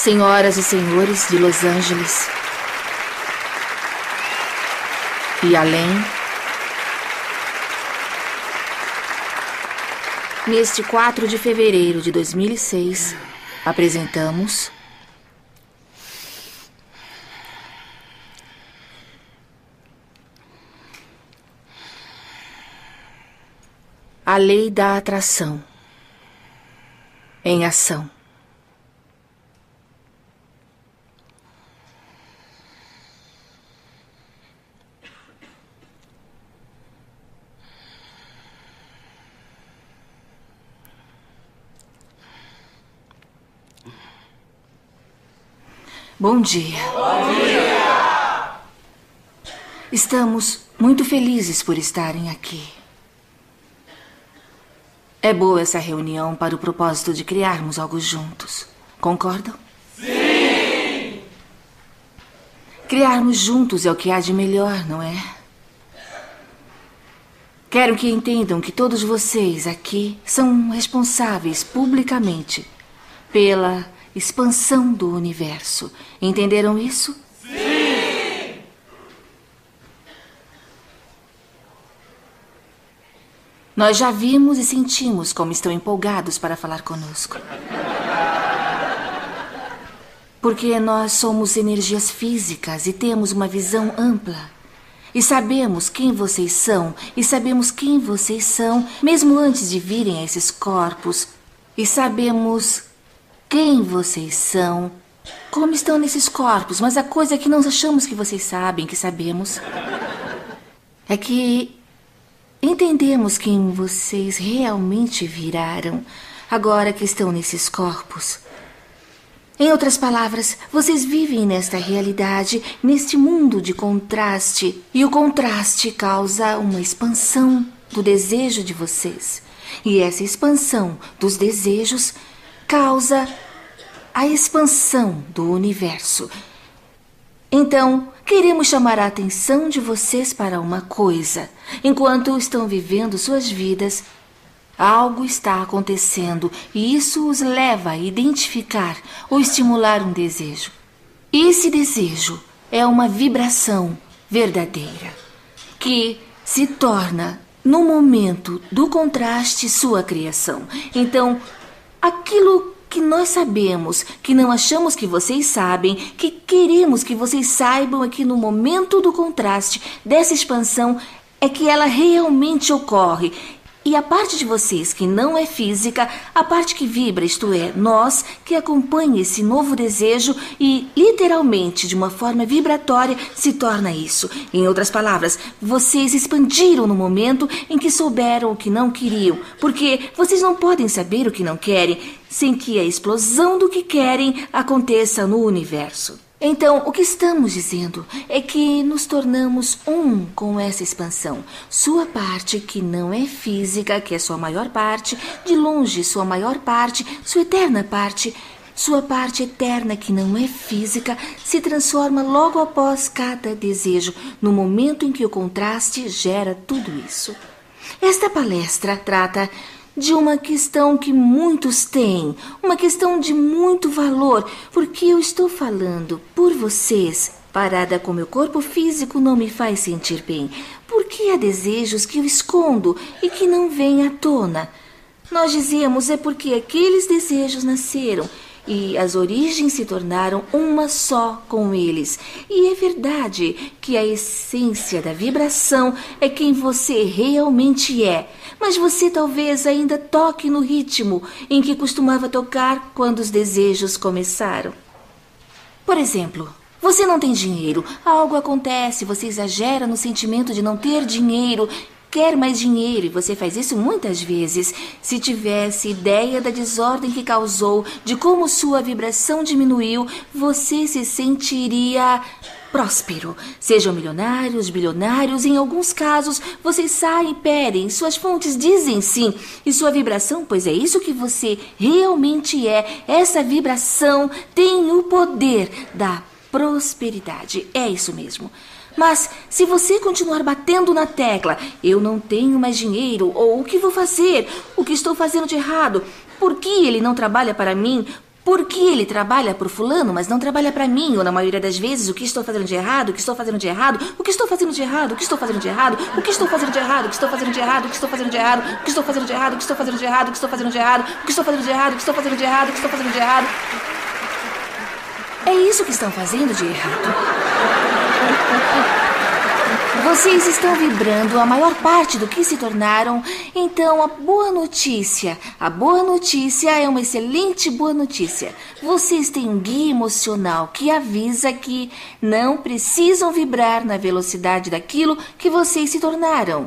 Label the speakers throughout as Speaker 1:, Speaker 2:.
Speaker 1: Senhoras e senhores de Los Angeles e além, neste 4 de fevereiro de 2006, apresentamos a Lei da Atração em ação. Bom dia.
Speaker 2: Bom dia!
Speaker 1: Estamos muito felizes por estarem aqui. É boa essa reunião para o propósito de criarmos algo juntos. Concordam?
Speaker 2: Sim!
Speaker 1: Criarmos juntos é o que há de melhor, não é? Quero que entendam que todos vocês aqui são responsáveis publicamente pela expansão do universo. Entenderam isso?
Speaker 2: Sim!
Speaker 1: Nós já vimos e sentimos como estão empolgados para falar conosco. Porque nós somos energias físicas e temos uma visão ampla. E sabemos quem vocês são, mesmo antes de virem a esses corpos. E sabemos quem vocês são, como estão nesses corpos, mas a coisa que não achamos que vocês sabem, que sabemos, é que entendemos quem vocês realmente viraram agora que estão nesses corpos. Em outras palavras, vocês vivem nesta realidade, neste mundo de contraste, e o contraste causa uma expansão do desejo de vocês. E essa expansão dos desejos causa a expansão do universo. Então, queremos chamar a atenção de vocês para uma coisa. Enquanto estão vivendo suas vidas, algo está acontecendo e isso os leva a identificar ou estimular um desejo. Esse desejo é uma vibração verdadeira que se torna, no momento do contraste, sua criação. Então, aquilo que nós sabemos, que não achamos que vocês sabem, que queremos que vocês saibam é que no momento do contraste, dessa expansão, é que ela realmente ocorre. E a parte de vocês que não é física, a parte que vibra, isto é, nós, que acompanha esse novo desejo e, literalmente, de uma forma vibratória, se torna isso. Em outras palavras, vocês expandiram no momento em que souberam o que não queriam, porque vocês não podem saber o que não querem sem que a explosão do que querem aconteça no universo. Então, o que estamos dizendo é que nos tornamos um com essa expansão. Sua parte, que não é física, que é sua maior parte, de longe sua maior parte, sua eterna parte, sua parte eterna, que não é física, se transforma logo após cada desejo, no momento em que o contraste gera tudo isso. Esta palestra trata de uma questão que muitos têm, uma questão de muito valor, porque eu estou falando por vocês. Parada com meu corpo físico não me faz sentir bem, porque há desejos que eu escondo e que não vêm à tona. Nós dizemos é porque aqueles desejos nasceram e as origens se tornaram uma só com eles. E é verdade que a essência da vibração é quem você realmente é. Mas você talvez ainda toque no ritmo em que costumava tocar quando os desejos começaram. Por exemplo, você não tem dinheiro, algo acontece, você exagera no sentimento de não ter dinheiro, quer mais dinheiro e você faz isso muitas vezes. Se tivesse ideia da desordem que causou, de como sua vibração diminuiu, você se sentiria próspero. Sejam milionários, bilionários, em alguns casos vocês saem, pedem, suas fontes dizem sim, e sua vibração, pois é isso que você realmente é. Essa vibração tem o poder da prosperidade. É isso mesmo. Mas se você continuar batendo na tecla, eu não tenho mais dinheiro, ou o que vou fazer, o que estou fazendo de errado, por que ele não trabalha para mim, Por que ele trabalha por fulano, mas não trabalha para mim? Ou na maioria das vezes, o que estou fazendo de errado? O que estou fazendo de errado? O que estou fazendo de errado? O que estou fazendo de errado? O que estou fazendo de errado? O que estou fazendo de errado? O que estou fazendo de errado? O que estou fazendo de errado? O que estou fazendo de errado? O que estou fazendo de errado? O que estou fazendo de errado? O que estou fazendo de errado? O que estou fazendo de errado? É isso que estão fazendo de errado. Vocês estão vibrando a maior parte do que se tornaram. Então, a boa notícia é uma excelente boa notícia. Vocês têm um guia emocional que avisa que não precisam vibrar na velocidade daquilo que vocês se tornaram.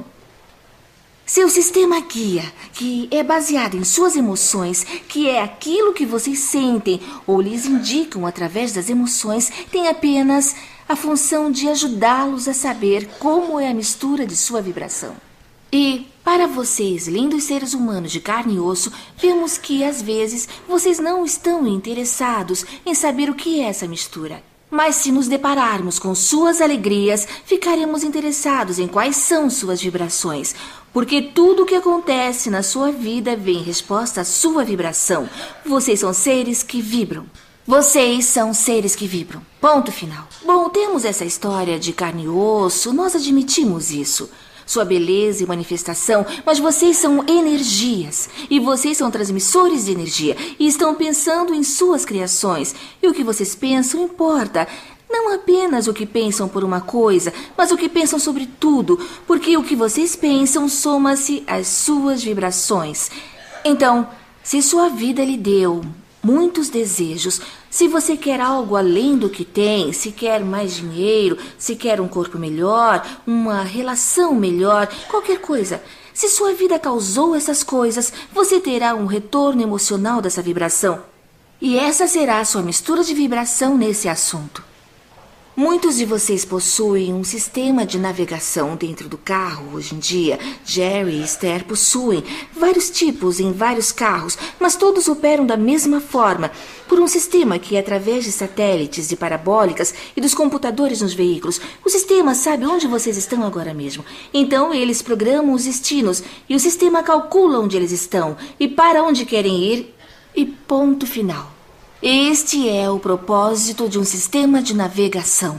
Speaker 1: Seu sistema guia, que é baseado em suas emoções, que é aquilo que vocês sentem ou lhes indicam através das emoções, tem apenas a função de ajudá-los a saber como é a mistura de sua vibração. E, para vocês, lindos seres humanos de carne e osso, vemos que, às vezes, vocês não estão interessados em saber o que é essa mistura. Mas se nos depararmos com suas alegrias, ficaremos interessados em quais são suas vibrações. Porque tudo o que acontece na sua vida vem em resposta à sua vibração. Vocês são seres que vibram. Vocês são seres que vibram. Ponto final. Bom, temos essa história de carne e osso, nós admitimos isso. Sua beleza e manifestação, mas vocês são energias. E vocês são transmissores de energia e estão pensando em suas criações. E o que vocês pensam importa. Não apenas o que pensam por uma coisa, mas o que pensam sobre tudo. Porque o que vocês pensam soma-se às suas vibrações. Então, se sua vida lhe deu muitos desejos, se você quer algo além do que tem, se quer mais dinheiro, se quer um corpo melhor, uma relação melhor, qualquer coisa. Se sua vida causou essas coisas, você terá um retorno emocional dessa vibração. E essa será a sua mistura de vibração nesse assunto. Muitos de vocês possuem um sistema de navegação dentro do carro hoje em dia. Jerry e Esther possuem vários tipos em vários carros, mas todos operam da mesma forma, por um sistema que, através de satélites, de parabólicas e dos computadores nos veículos, o sistema sabe onde vocês estão agora mesmo. Então, eles programam os destinos e o sistema calcula onde eles estão e para onde querem ir e ponto final. Este é o propósito de um sistema de navegação.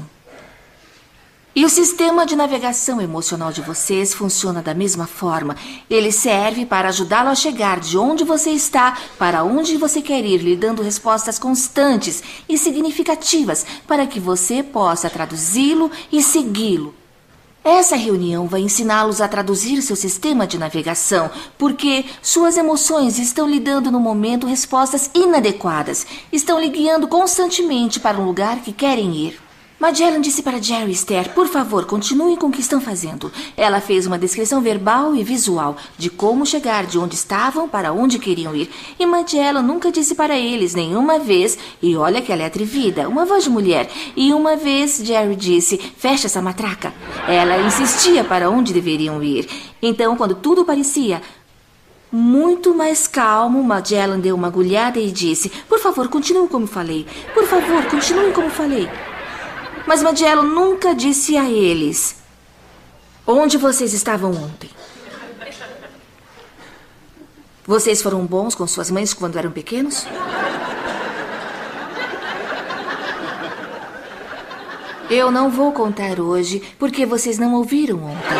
Speaker 1: E o sistema de navegação emocional de vocês funciona da mesma forma. Ele serve para ajudá-lo a chegar de onde você está para onde você quer ir, lhe dando respostas constantes e significativas para que você possa traduzi-lo e segui-lo. Essa reunião vai ensiná-los a traduzir seu sistema de navegação, porque suas emoções estão lhe dando no momento respostas inadequadas, estão lhe guiando constantemente para um lugar que querem ir. Magellan disse para Jerry e Esther, por favor, continuem com o que estão fazendo. Ela fez uma descrição verbal e visual de como chegar de onde estavam para onde queriam ir. E Magellan nunca disse para eles nenhuma vez, e olha que ela é atrevida, uma voz de mulher. E uma vez Jerry disse, fecha essa matraca. Ela insistia para onde deveriam ir. Então, quando tudo parecia muito mais calmo, Magellan deu uma agulhada e disse, por favor, continuem como falei. Por favor, continuem como falei. Mas Magellan nunca disse a eles onde vocês estavam ontem. Vocês foram bons com suas mães quando eram pequenos? Eu não vou contar hoje porque vocês não ouviram ontem.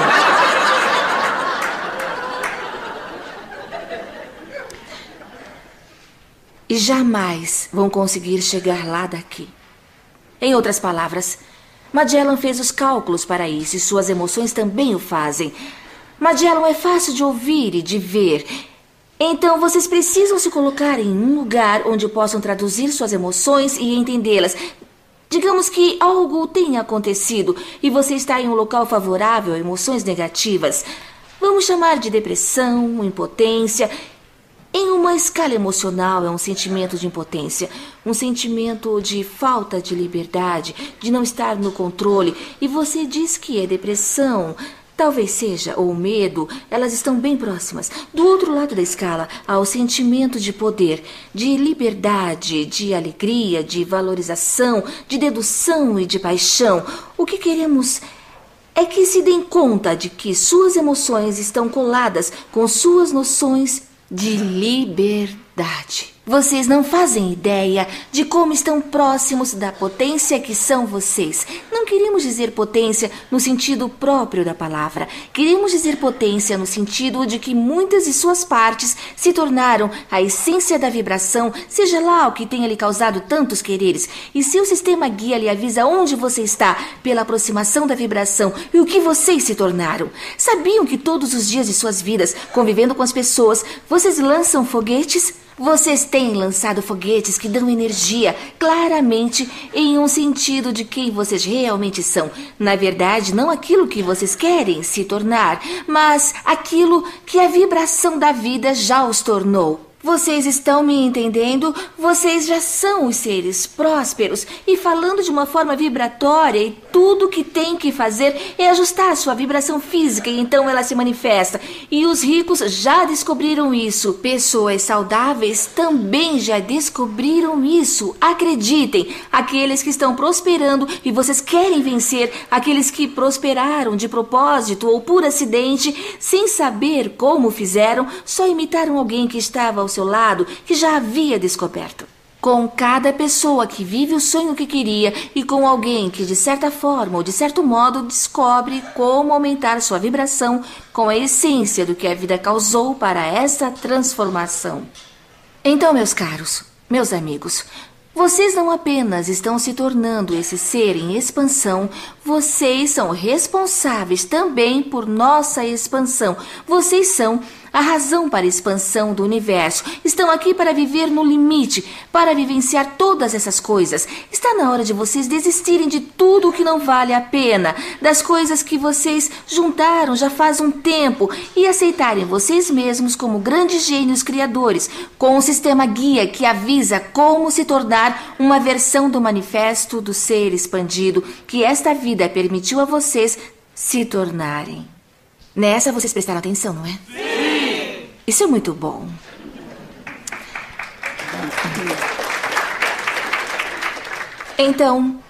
Speaker 1: E jamais vão conseguir chegar lá daqui. Em outras palavras, Magellan fez os cálculos para isso e suas emoções também o fazem. Magellan é fácil de ouvir e de ver. Então, vocês precisam se colocar em um lugar onde possam traduzir suas emoções e entendê-las. Digamos que algo tenha acontecido e você está em um local favorável a emoções negativas. Vamos chamar de depressão, impotência. Em uma escala emocional é um sentimento de impotência, um sentimento de falta de liberdade, de não estar no controle. E você diz que é depressão, talvez seja, ou medo, elas estão bem próximas. Do outro lado da escala há o sentimento de poder, de liberdade, de alegria, de valorização, de dedução e de paixão. O que queremos é que se deem conta de que suas emoções estão coladas com suas noções de liberdade. Vocês não fazem ideia de como estão próximos da potência que são vocês. Não queremos dizer potência no sentido próprio da palavra. Queremos dizer potência no sentido de que muitas de suas partes se tornaram a essência da vibração, seja lá o que tenha lhe causado tantos quereres. E seu sistema guia lhe avisa onde você está pela aproximação da vibração e o que vocês se tornaram. Sabiam que todos os dias de suas vidas, convivendo com as pessoas, vocês lançam foguetes? Vocês têm lançado foguetes que dão energia claramente em um sentido de quem vocês realmente são. Na verdade, não aquilo que vocês querem se tornar, mas aquilo que a vibração da vida já os tornou. Vocês estão me entendendo? Vocês já são os seres prósperos e falando de uma forma vibratória, e tudo o que tem que fazer é ajustar a sua vibração física e então ela se manifesta. E os ricos já descobriram isso. Pessoas saudáveis também já descobriram isso. Acreditem, aqueles que estão prosperando e vocês querem vencer, aqueles que prosperaram de propósito ou por acidente, sem saber como fizeram, só imitaram alguém que estava ao seu lado, que já havia descoberto. Com cada pessoa que vive o sonho que queria e com alguém que de certa forma ou de certo modo descobre como aumentar sua vibração com a essência do que a vida causou para essa transformação. Então, meus caros, meus amigos, vocês não apenas estão se tornando esse ser em expansão, vocês são responsáveis também por nossa expansão. Vocês são a razão para a expansão do universo. Estão aqui para viver no limite, para vivenciar todas essas coisas. Está na hora de vocês desistirem de tudo o que não vale a pena, das coisas que vocês juntaram já faz um tempo e aceitarem vocês mesmos como grandes gênios criadores, com um sistema guia que avisa como se tornar uma versão do manifesto do ser expandido que esta vida permitiu a vocês se tornarem. Nessa vocês prestaram atenção, não é?
Speaker 2: Sim!
Speaker 1: Isso é muito bom. Então,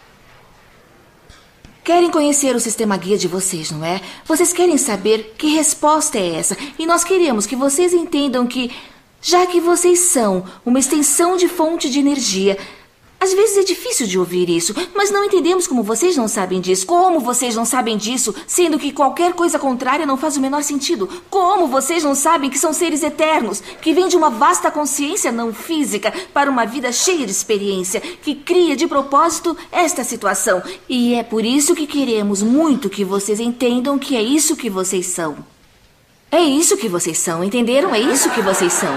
Speaker 1: querem conhecer o sistema guia de vocês, não é? Vocês querem saber que resposta é essa. E nós queremos que vocês entendam que, já que vocês são uma extensão de fonte de energia, às vezes é difícil de ouvir isso, mas não entendemos como vocês não sabem disso. Como vocês não sabem disso, sendo que qualquer coisa contrária não faz o menor sentido? Como vocês não sabem que são seres eternos, que vêm de uma vasta consciência não física para uma vida cheia de experiência, que cria de propósito esta situação? E é por isso que queremos muito que vocês entendam que é isso que vocês são. É isso que vocês são, entenderam? É isso que vocês são.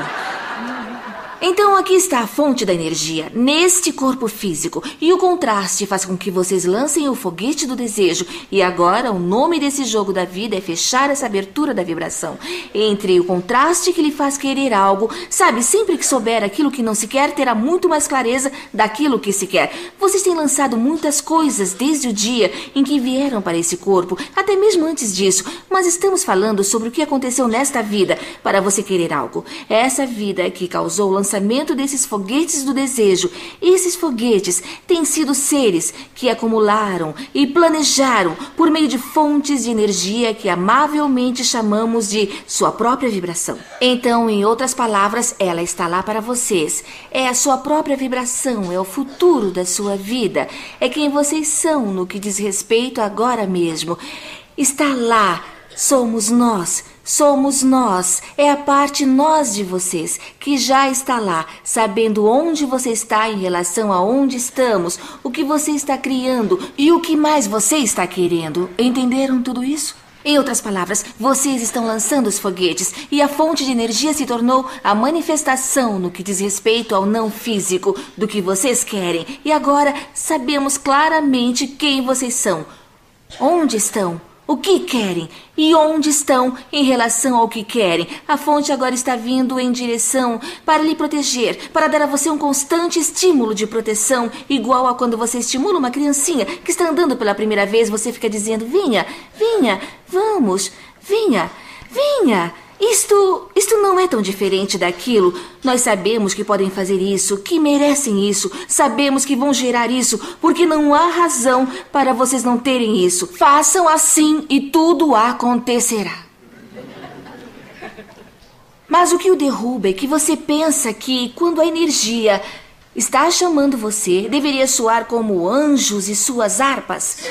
Speaker 1: Então aqui está a fonte da energia, neste corpo físico. E o contraste faz com que vocês lancem o foguete do desejo. E agora o nome desse jogo da vida é fechar essa abertura da vibração. Entre o contraste que lhe faz querer algo, sabe, sempre que souber aquilo que não se quer, terá muito mais clareza daquilo que se quer. Vocês têm lançado muitas coisas desde o dia em que vieram para esse corpo, até mesmo antes disso. Mas estamos falando sobre o que aconteceu nesta vida para você querer algo. Essa vida que causou o lançamento desses foguetes do desejo. Esses foguetes têm sido seres que acumularam e planejaram por meio de fontes de energia que amavelmente chamamos de sua própria vibração. Então, em outras palavras, ela está lá para vocês. É a sua própria vibração, é o futuro da sua vida. É quem vocês são no que diz respeito agora mesmo. Está lá. Somos nós, é a parte nós de vocês, que já está lá, sabendo onde você está em relação a onde estamos, o que você está criando e o que mais você está querendo. Entenderam tudo isso? Em outras palavras, vocês estão lançando os foguetes e a fonte de energia se tornou a manifestação no que diz respeito ao não físico do que vocês querem. E agora sabemos claramente quem vocês são, onde estão, o que querem e onde estão em relação ao que querem. A fonte agora está vindo em direção para lhe proteger, para dar a você um constante estímulo de proteção, igual a quando você estimula uma criancinha que está andando pela primeira vez, você fica dizendo: vinha, vinha, vamos, vinha, vinha. Isto não é tão diferente daquilo. Nós sabemos que podem fazer isso, que merecem isso. Sabemos que vão gerar isso, porque não há razão para vocês não terem isso. Façam assim e tudo acontecerá. Mas o que o derruba é que você pensa que, quando a energia está chamando você, deveria soar como anjos e suas harpas.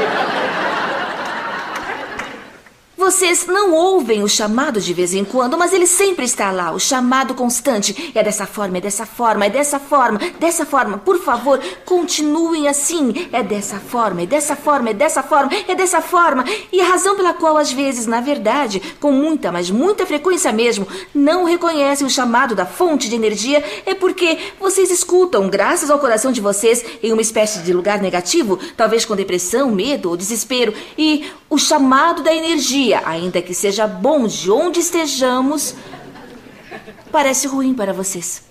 Speaker 1: Vocês não ouvem o chamado de vez em quando, mas ele sempre está lá, o chamado constante. É dessa forma, é dessa forma, é dessa forma, dessa forma. Por favor, continuem assim. É dessa forma, é dessa forma, é dessa forma, é dessa forma. E a razão pela qual, às vezes, na verdade, com muita, mas muita frequência mesmo, não reconhecem o chamado da fonte de energia é porque vocês escutam, graças ao coração de vocês, em uma espécie de lugar negativo, talvez com depressão, medo ou desespero. E o chamado da energia, ainda que seja bom de onde estejamos, parece ruim para vocês.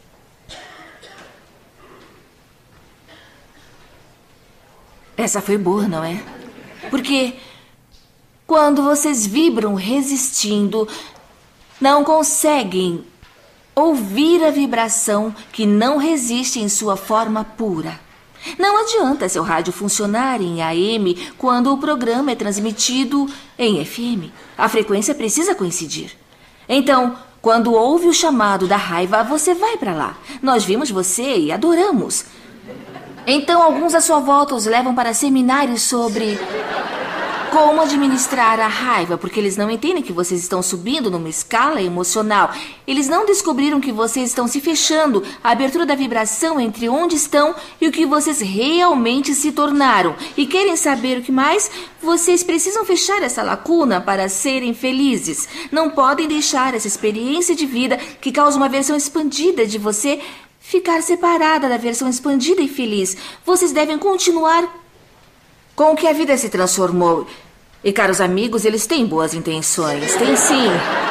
Speaker 1: Essa foi boa, não é? Porque quando vocês vibram resistindo, não conseguem ouvir a vibração que não resiste em sua forma pura. Não adianta seu rádio funcionar em AM quando o programa é transmitido em FM. A frequência precisa coincidir. Então, quando ouve o chamado da raiva, você vai para lá. Nós vimos você e adoramos. Então, alguns à sua volta os levam para seminários sobre como administrar a raiva, porque eles não entendem que vocês estão subindo numa escala emocional. Eles não descobriram que vocês estão se fechando, a abertura da vibração entre onde estão e o que vocês realmente se tornaram. E querem saber o que mais? Vocês precisam fechar essa lacuna para serem felizes. Não podem deixar essa experiência de vida que causa uma versão expandida de você ficar separada da versão expandida e feliz. Vocês devem continuar com o que a vida se transformou. E, caros amigos, eles têm boas intenções. Tem sim.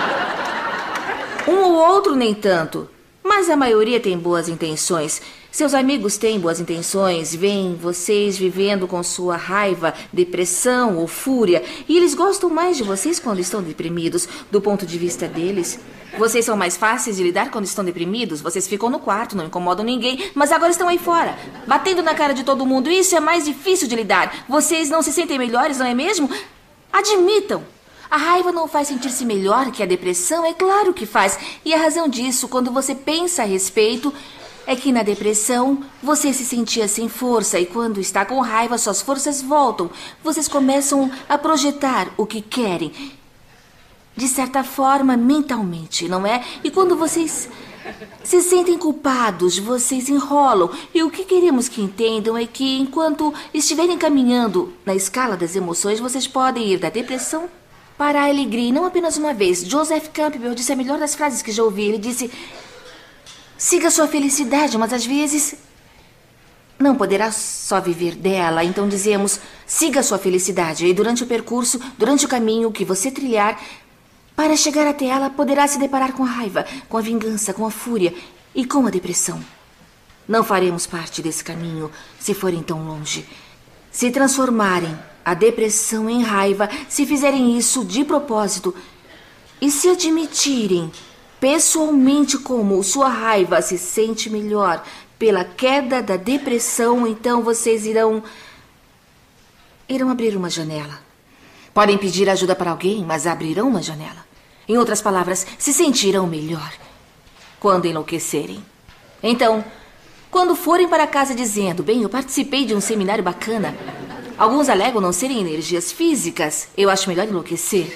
Speaker 1: Um ou outro nem tanto. Mas a maioria tem boas intenções. Seus amigos têm boas intenções, veem vocês vivendo com sua raiva, depressão ou fúria. E eles gostam mais de vocês quando estão deprimidos, do ponto de vista deles. Vocês são mais fáceis de lidar quando estão deprimidos. Vocês ficam no quarto, não incomodam ninguém, mas agora estão aí fora, batendo na cara de todo mundo. Isso é mais difícil de lidar. Vocês não se sentem melhores, não é mesmo? Admitam. A raiva não faz sentir-se melhor que a depressão? É claro que faz. E a razão disso, quando você pensa a respeito, é que na depressão você se sentia sem força e quando está com raiva suas forças voltam. Vocês começam a projetar o que querem, de certa forma, mentalmente, não é? E quando vocês se sentem culpados, vocês enrolam. E o que queremos que entendam é que enquanto estiverem caminhando na escala das emoções, vocês podem ir da depressão para a alegria. E não apenas uma vez. Joseph Campbell disse a melhor das frases que já ouvi. Ele disse: siga sua felicidade, mas às vezes não poderá só viver dela. Então dizemos, siga sua felicidade. E durante o percurso, durante o caminho que você trilhar, para chegar até ela, poderá se deparar com a raiva, com a vingança, com a fúria e com a depressão. Não faremos parte desse caminho se forem tão longe. Se transformarem a depressão em raiva, se fizerem isso de propósito e se admitirem pessoalmente como sua raiva se sente melhor pela queda da depressão, então vocês irão abrir uma janela. Podem pedir ajuda para alguém, mas abrirão uma janela. Em outras palavras, se sentirão melhor quando enlouquecerem. Então, quando forem para casa dizendo, bem, eu participei de um seminário bacana, alguns alegam não serem energias físicas, eu acho melhor enlouquecer.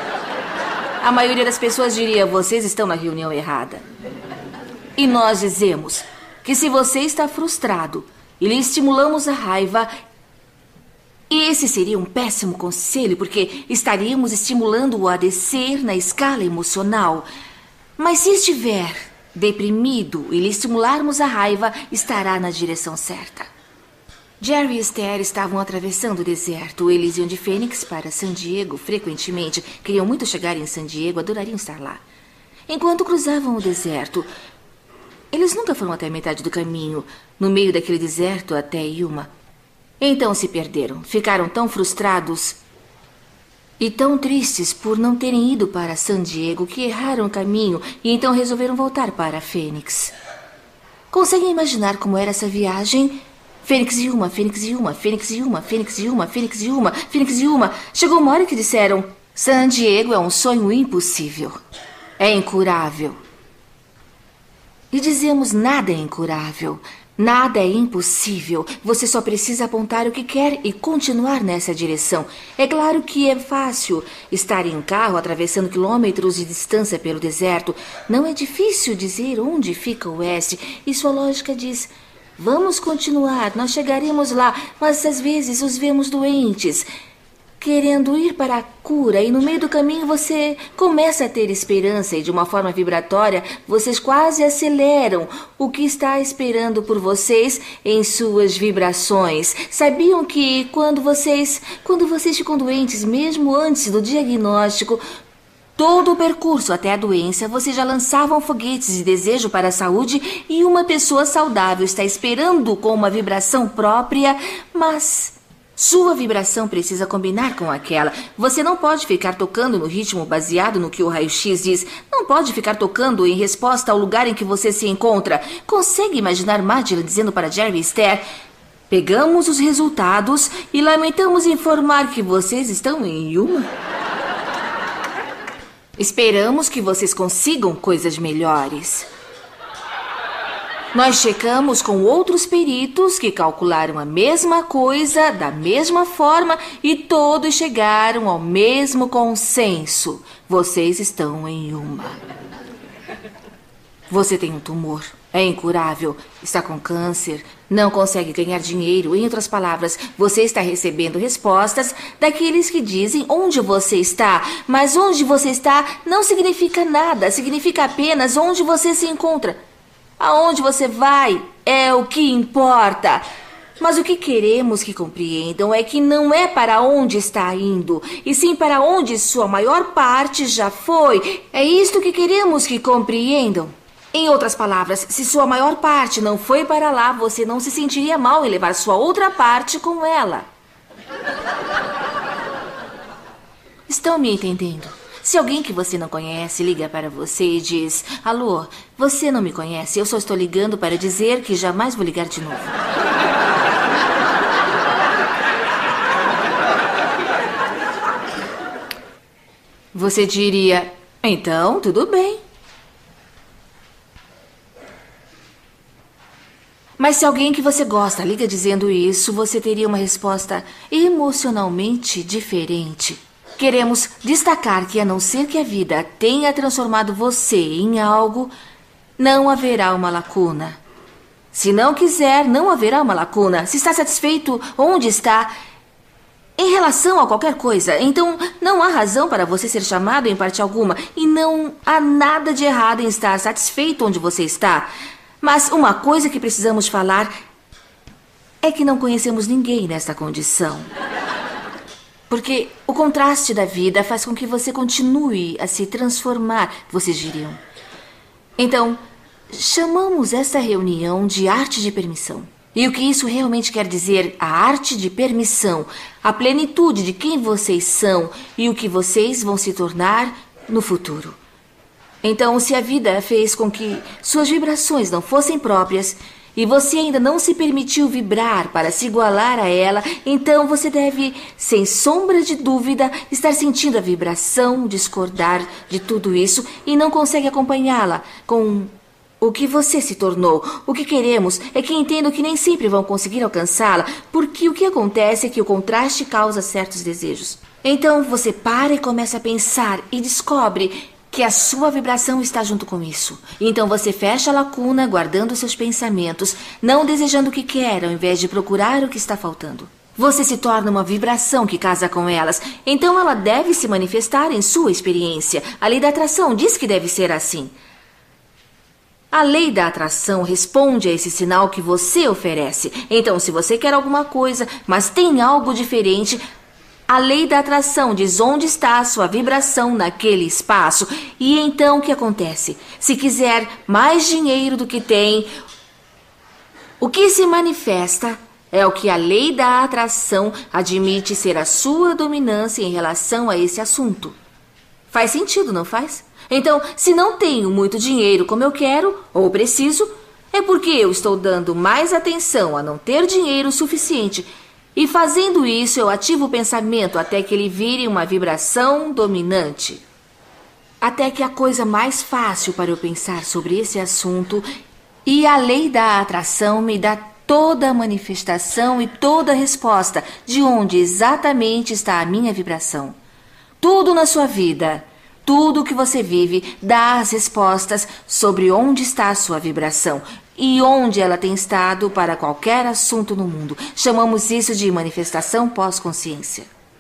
Speaker 1: A maioria das pessoas diria, vocês estão na reunião errada. E nós dizemos que se você está frustrado e lhe estimulamos a raiva, esse seria um péssimo conselho, porque estaríamos estimulando-o a descer na escala emocional. Mas se estiver deprimido e lhe estimularmos a raiva, estará na direção certa. Jerry e Esther estavam atravessando o deserto. Eles iam de Phoenix para San Diego frequentemente. Queriam muito chegar em San Diego, adorariam estar lá. Enquanto cruzavam o deserto, eles nunca foram até a metade do caminho, no meio daquele deserto até Yuma. Então se perderam, ficaram tão frustrados e tão tristes por não terem ido para San Diego que erraram o caminho e então resolveram voltar para Phoenix. Conseguem imaginar como era essa viagem? Phoenix e Yuma, Phoenix e Yuma, Phoenix e Yuma, Phoenix e Yuma, Phoenix e Yuma, Phoenix e Yuma. Chegou uma hora que disseram, San Diego é um sonho impossível. é incurável. E dizemos nada é incurável. Nada é impossível. Você só precisa apontar o que quer e continuar nessa direção. É claro que é fácil estar em um carro atravessando quilômetros de distância pelo deserto. Não é difícil dizer onde fica o oeste. E sua lógica diz: vamos continuar, nós chegaremos lá. Mas às vezes os vemos doentes, querendo ir para a cura, e no meio do caminho você começa a ter esperança e de uma forma vibratória vocês quase aceleram o que está esperando por vocês em suas vibrações. Sabiam que quando vocês ficam doentes, mesmo antes do diagnóstico, todo o percurso até a doença, vocês já lançavam foguetes de desejo para a saúde, e uma pessoa saudável está esperando com uma vibração própria, mas sua vibração precisa combinar com aquela. Você não pode ficar tocando no ritmo baseado no que o raio-x diz. Não pode ficar tocando em resposta ao lugar em que você se encontra. Consegue imaginar Madeline dizendo para Jerry e Esther: pegamos os resultados e lamentamos informar que vocês estão em Yuma? Esperamos que vocês consigam coisas melhores. Nós checamos com outros peritos que calcularam a mesma coisa da mesma forma e todos chegaram ao mesmo consenso. Vocês estão em Yuma. Você tem um tumor, é incurável, está com câncer, não consegue ganhar dinheiro. Em outras palavras, você está recebendo respostas daqueles que dizem onde você está. Mas onde você está não significa nada, significa apenas onde você se encontra. Aonde você vai é o que importa. Mas o que queremos que compreendam é que não é para onde está indo, e sim para onde sua maior parte já foi. É isto que queremos que compreendam. Em outras palavras, se sua maior parte não foi para lá, você não se sentiria mal em levar sua outra parte com ela. Estão me entendendo? Se alguém que você não conhece liga para você e diz: alô, você não me conhece, eu só estou ligando para dizer que jamais vou ligar de novo. Você diria: então, tudo bem. Mas se alguém que você gosta liga dizendo isso, você teria uma resposta emocionalmente diferente. Queremos destacar que, a não ser que a vida tenha transformado você em algo, não haverá uma lacuna. Se não quiser, não haverá uma lacuna. Se está satisfeito onde está, em relação a qualquer coisa, então não há razão para você ser chamado em parte alguma. E não há nada de errado em estar satisfeito onde você está. Mas uma coisa que precisamos falar é que não conhecemos ninguém nesta condição. Porque o contraste da vida faz com que você continue a se transformar, vocês diriam. Então, chamamos essa reunião de arte de permissão. E o que isso realmente quer dizer? A arte de permissão, a plenitude de quem vocês são e o que vocês vão se tornar no futuro. Então, se a vida fez com que suas vibrações não fossem próprias e você ainda não se permitiu vibrar para se igualar a ela, então você deve, sem sombra de dúvida, estar sentindo a vibração, discordar de tudo isso e não consegue acompanhá-la com o que você se tornou. O que queremos é que entendam que nem sempre vão conseguir alcançá-la, porque o que acontece é que o contraste causa certos desejos. Então você para e começa a pensar e descobre que a sua vibração está junto com isso. Então você fecha a lacuna guardando seus pensamentos, não desejando o que quer, ao invés de procurar o que está faltando. Você se torna uma vibração que casa com elas, então ela deve se manifestar em sua experiência. A lei da atração diz que deve ser assim. A lei da atração responde a esse sinal que você oferece. Então, se você quer alguma coisa, mas tem algo diferente, a lei da atração diz onde está a sua vibração naquele espaço. E então o que acontece? Se quiser mais dinheiro do que tem, o que se manifesta é o que a lei da atração admite ser a sua dominância em relação a esse assunto. Faz sentido, não faz? Então, se não tenho muito dinheiro como eu quero ou preciso, é porque eu estou dando mais atenção a não ter dinheiro suficiente. E fazendo isso, eu ativo o pensamento até que ele vire uma vibração dominante. até que a coisa mais fácil para eu pensar sobre esse assunto e a lei da atração me dá toda a manifestação e toda a resposta de onde exatamente está a minha vibração. Tudo na sua vida, tudo que você vive, dá as respostas sobre onde está a sua vibração e onde ela tem estado para qualquer assunto no mundo. Chamamos isso de manifestação pós-consciência.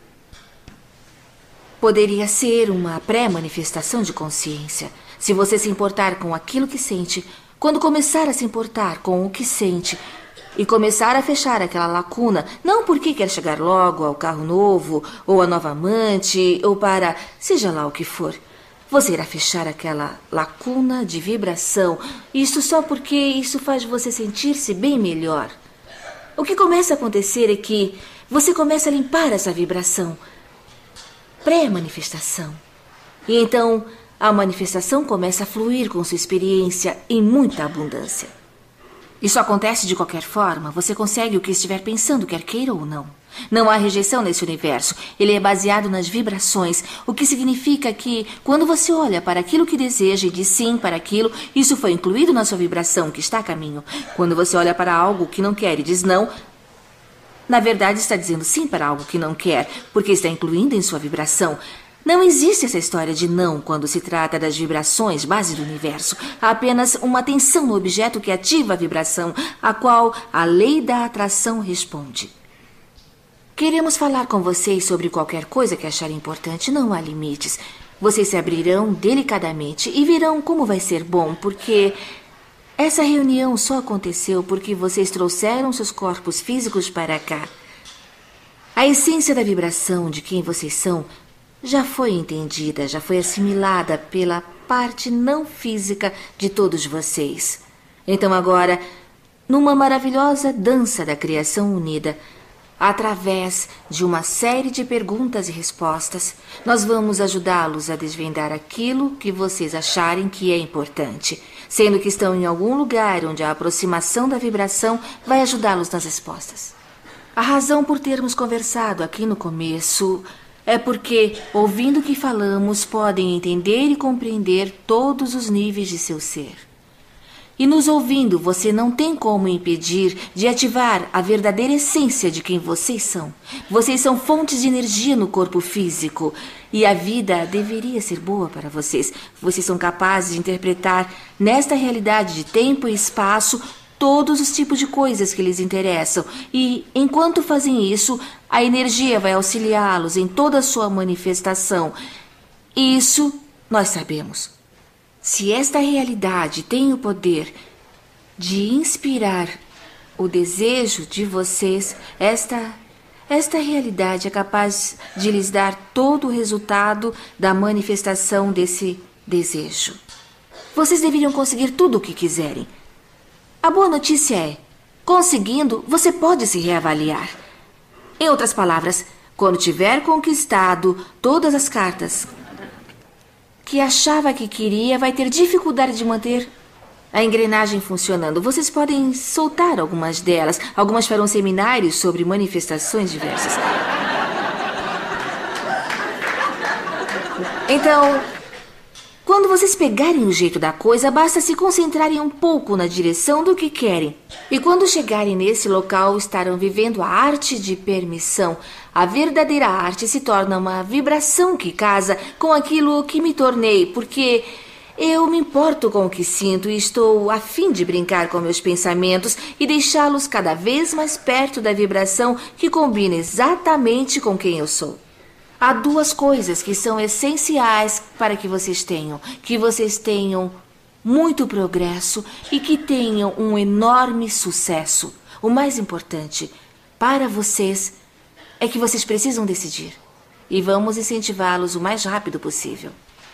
Speaker 1: Poderia ser uma pré-manifestação de consciência. Se você se importar com aquilo que sente, quando começar a se importar com o que sente e começar a fechar aquela lacuna, não porque quer chegar logo ao carro novo, ou à nova amante, ou para seja lá o que for, você irá fechar aquela lacuna de vibração, isso só porque isso faz você sentir-se bem melhor. O que começa a acontecer é que você começa a limpar essa vibração, pré-manifestação. E então a manifestação começa a fluir com sua experiência em muita abundância. Isso acontece de qualquer forma, você consegue o que estiver pensando, quer queira ou não. Não há rejeição nesse universo, ele é baseado nas vibrações, o que significa que, quando você olha para aquilo que deseja e diz sim para aquilo, isso foi incluído na sua vibração que está a caminho. Quando você olha para algo que não quer e diz não, na verdade está dizendo sim para algo que não quer, porque está incluindo em sua vibração. Não existe essa história de não quando se trata das vibrações base do universo. Há apenas uma tensão no objeto que ativa a vibração, a qual a lei da atração responde. Queremos falar com vocês sobre qualquer coisa que acharem importante, não há limites. Vocês se abrirão delicadamente e verão como vai ser bom, porque essa reunião só aconteceu porque vocês trouxeram seus corpos físicos para cá. A essência da vibração de quem vocês são já foi entendida, já foi assimilada pela parte não física de todos vocês. Então agora, numa maravilhosa dança da criação unida, através de uma série de perguntas e respostas, nós vamos ajudá-los a desvendar aquilo que vocês acharem que é importante, sendo que estão em algum lugar onde a aproximação da vibração vai ajudá-los nas respostas. A razão por termos conversado aqui no começo é porque, ouvindo o que falamos, podem entender e compreender todos os níveis de seu ser. E nos ouvindo, você não tem como impedir de ativar a verdadeira essência de quem vocês são. Vocês são fontes de energia no corpo físico e a vida deveria ser boa para vocês. Vocês são capazes de interpretar nesta realidade de tempo e espaço todos os tipos de coisas que lhes interessam. E, enquanto fazem isso, a energia vai auxiliá-los em toda a sua manifestação. Isso nós sabemos. Se esta realidade tem o poder de inspirar o desejo de vocês, esta realidade é capaz de lhes dar todo o resultado da manifestação desse desejo. Vocês deveriam conseguir tudo o que quiserem. A boa notícia é, conseguindo, você pode se reavaliar. Em outras palavras, quando tiver conquistado todas as cartas que achava que queria, vai ter dificuldade de manter a engrenagem funcionando. Vocês podem soltar algumas delas. Algumas farão seminários sobre manifestações diversas. Então, quando vocês pegarem o jeito da coisa, basta se concentrarem um pouco na direção do que querem. E quando chegarem nesse local, estarão vivendo a arte de permissão. A verdadeira arte se torna uma vibração que casa com aquilo que me tornei, porque eu me importo com o que sinto e estou a fim de brincar com meus pensamentos e deixá-los cada vez mais perto da vibração que combina exatamente com quem eu sou. Há duas coisas que são essenciais para que vocês tenham muito progresso e que tenham um enorme sucesso. O mais importante para vocês é que vocês precisam decidir e vamos incentivá-los o mais rápido possível.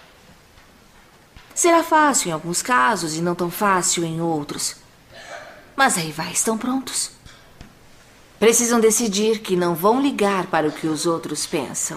Speaker 1: Será fácil em alguns casos e não tão fácil em outros. Mas aí vai, estão prontos. Precisam decidir que não vão ligar para o que os outros pensam.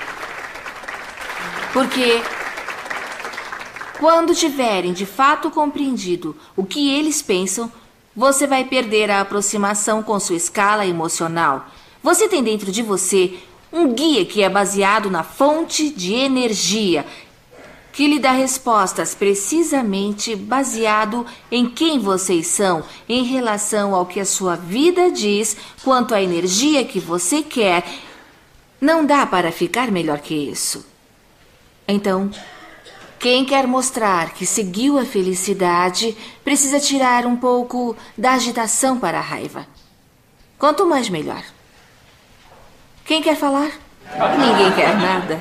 Speaker 1: Porque quando tiverem de fato compreendido o que eles pensam, você vai perder a aproximação com sua escala emocional. Você tem dentro de você um guia que é baseado na fonte de energia que lhe dá respostas precisamente baseado em quem vocês são, em relação ao que a sua vida diz, quanto à energia que você quer. Não dá para ficar melhor que isso. Então, quem quer mostrar que seguiu a felicidade precisa tirar um pouco da agitação para a raiva. Quanto mais, melhor. Quem quer falar? Ninguém quer nada.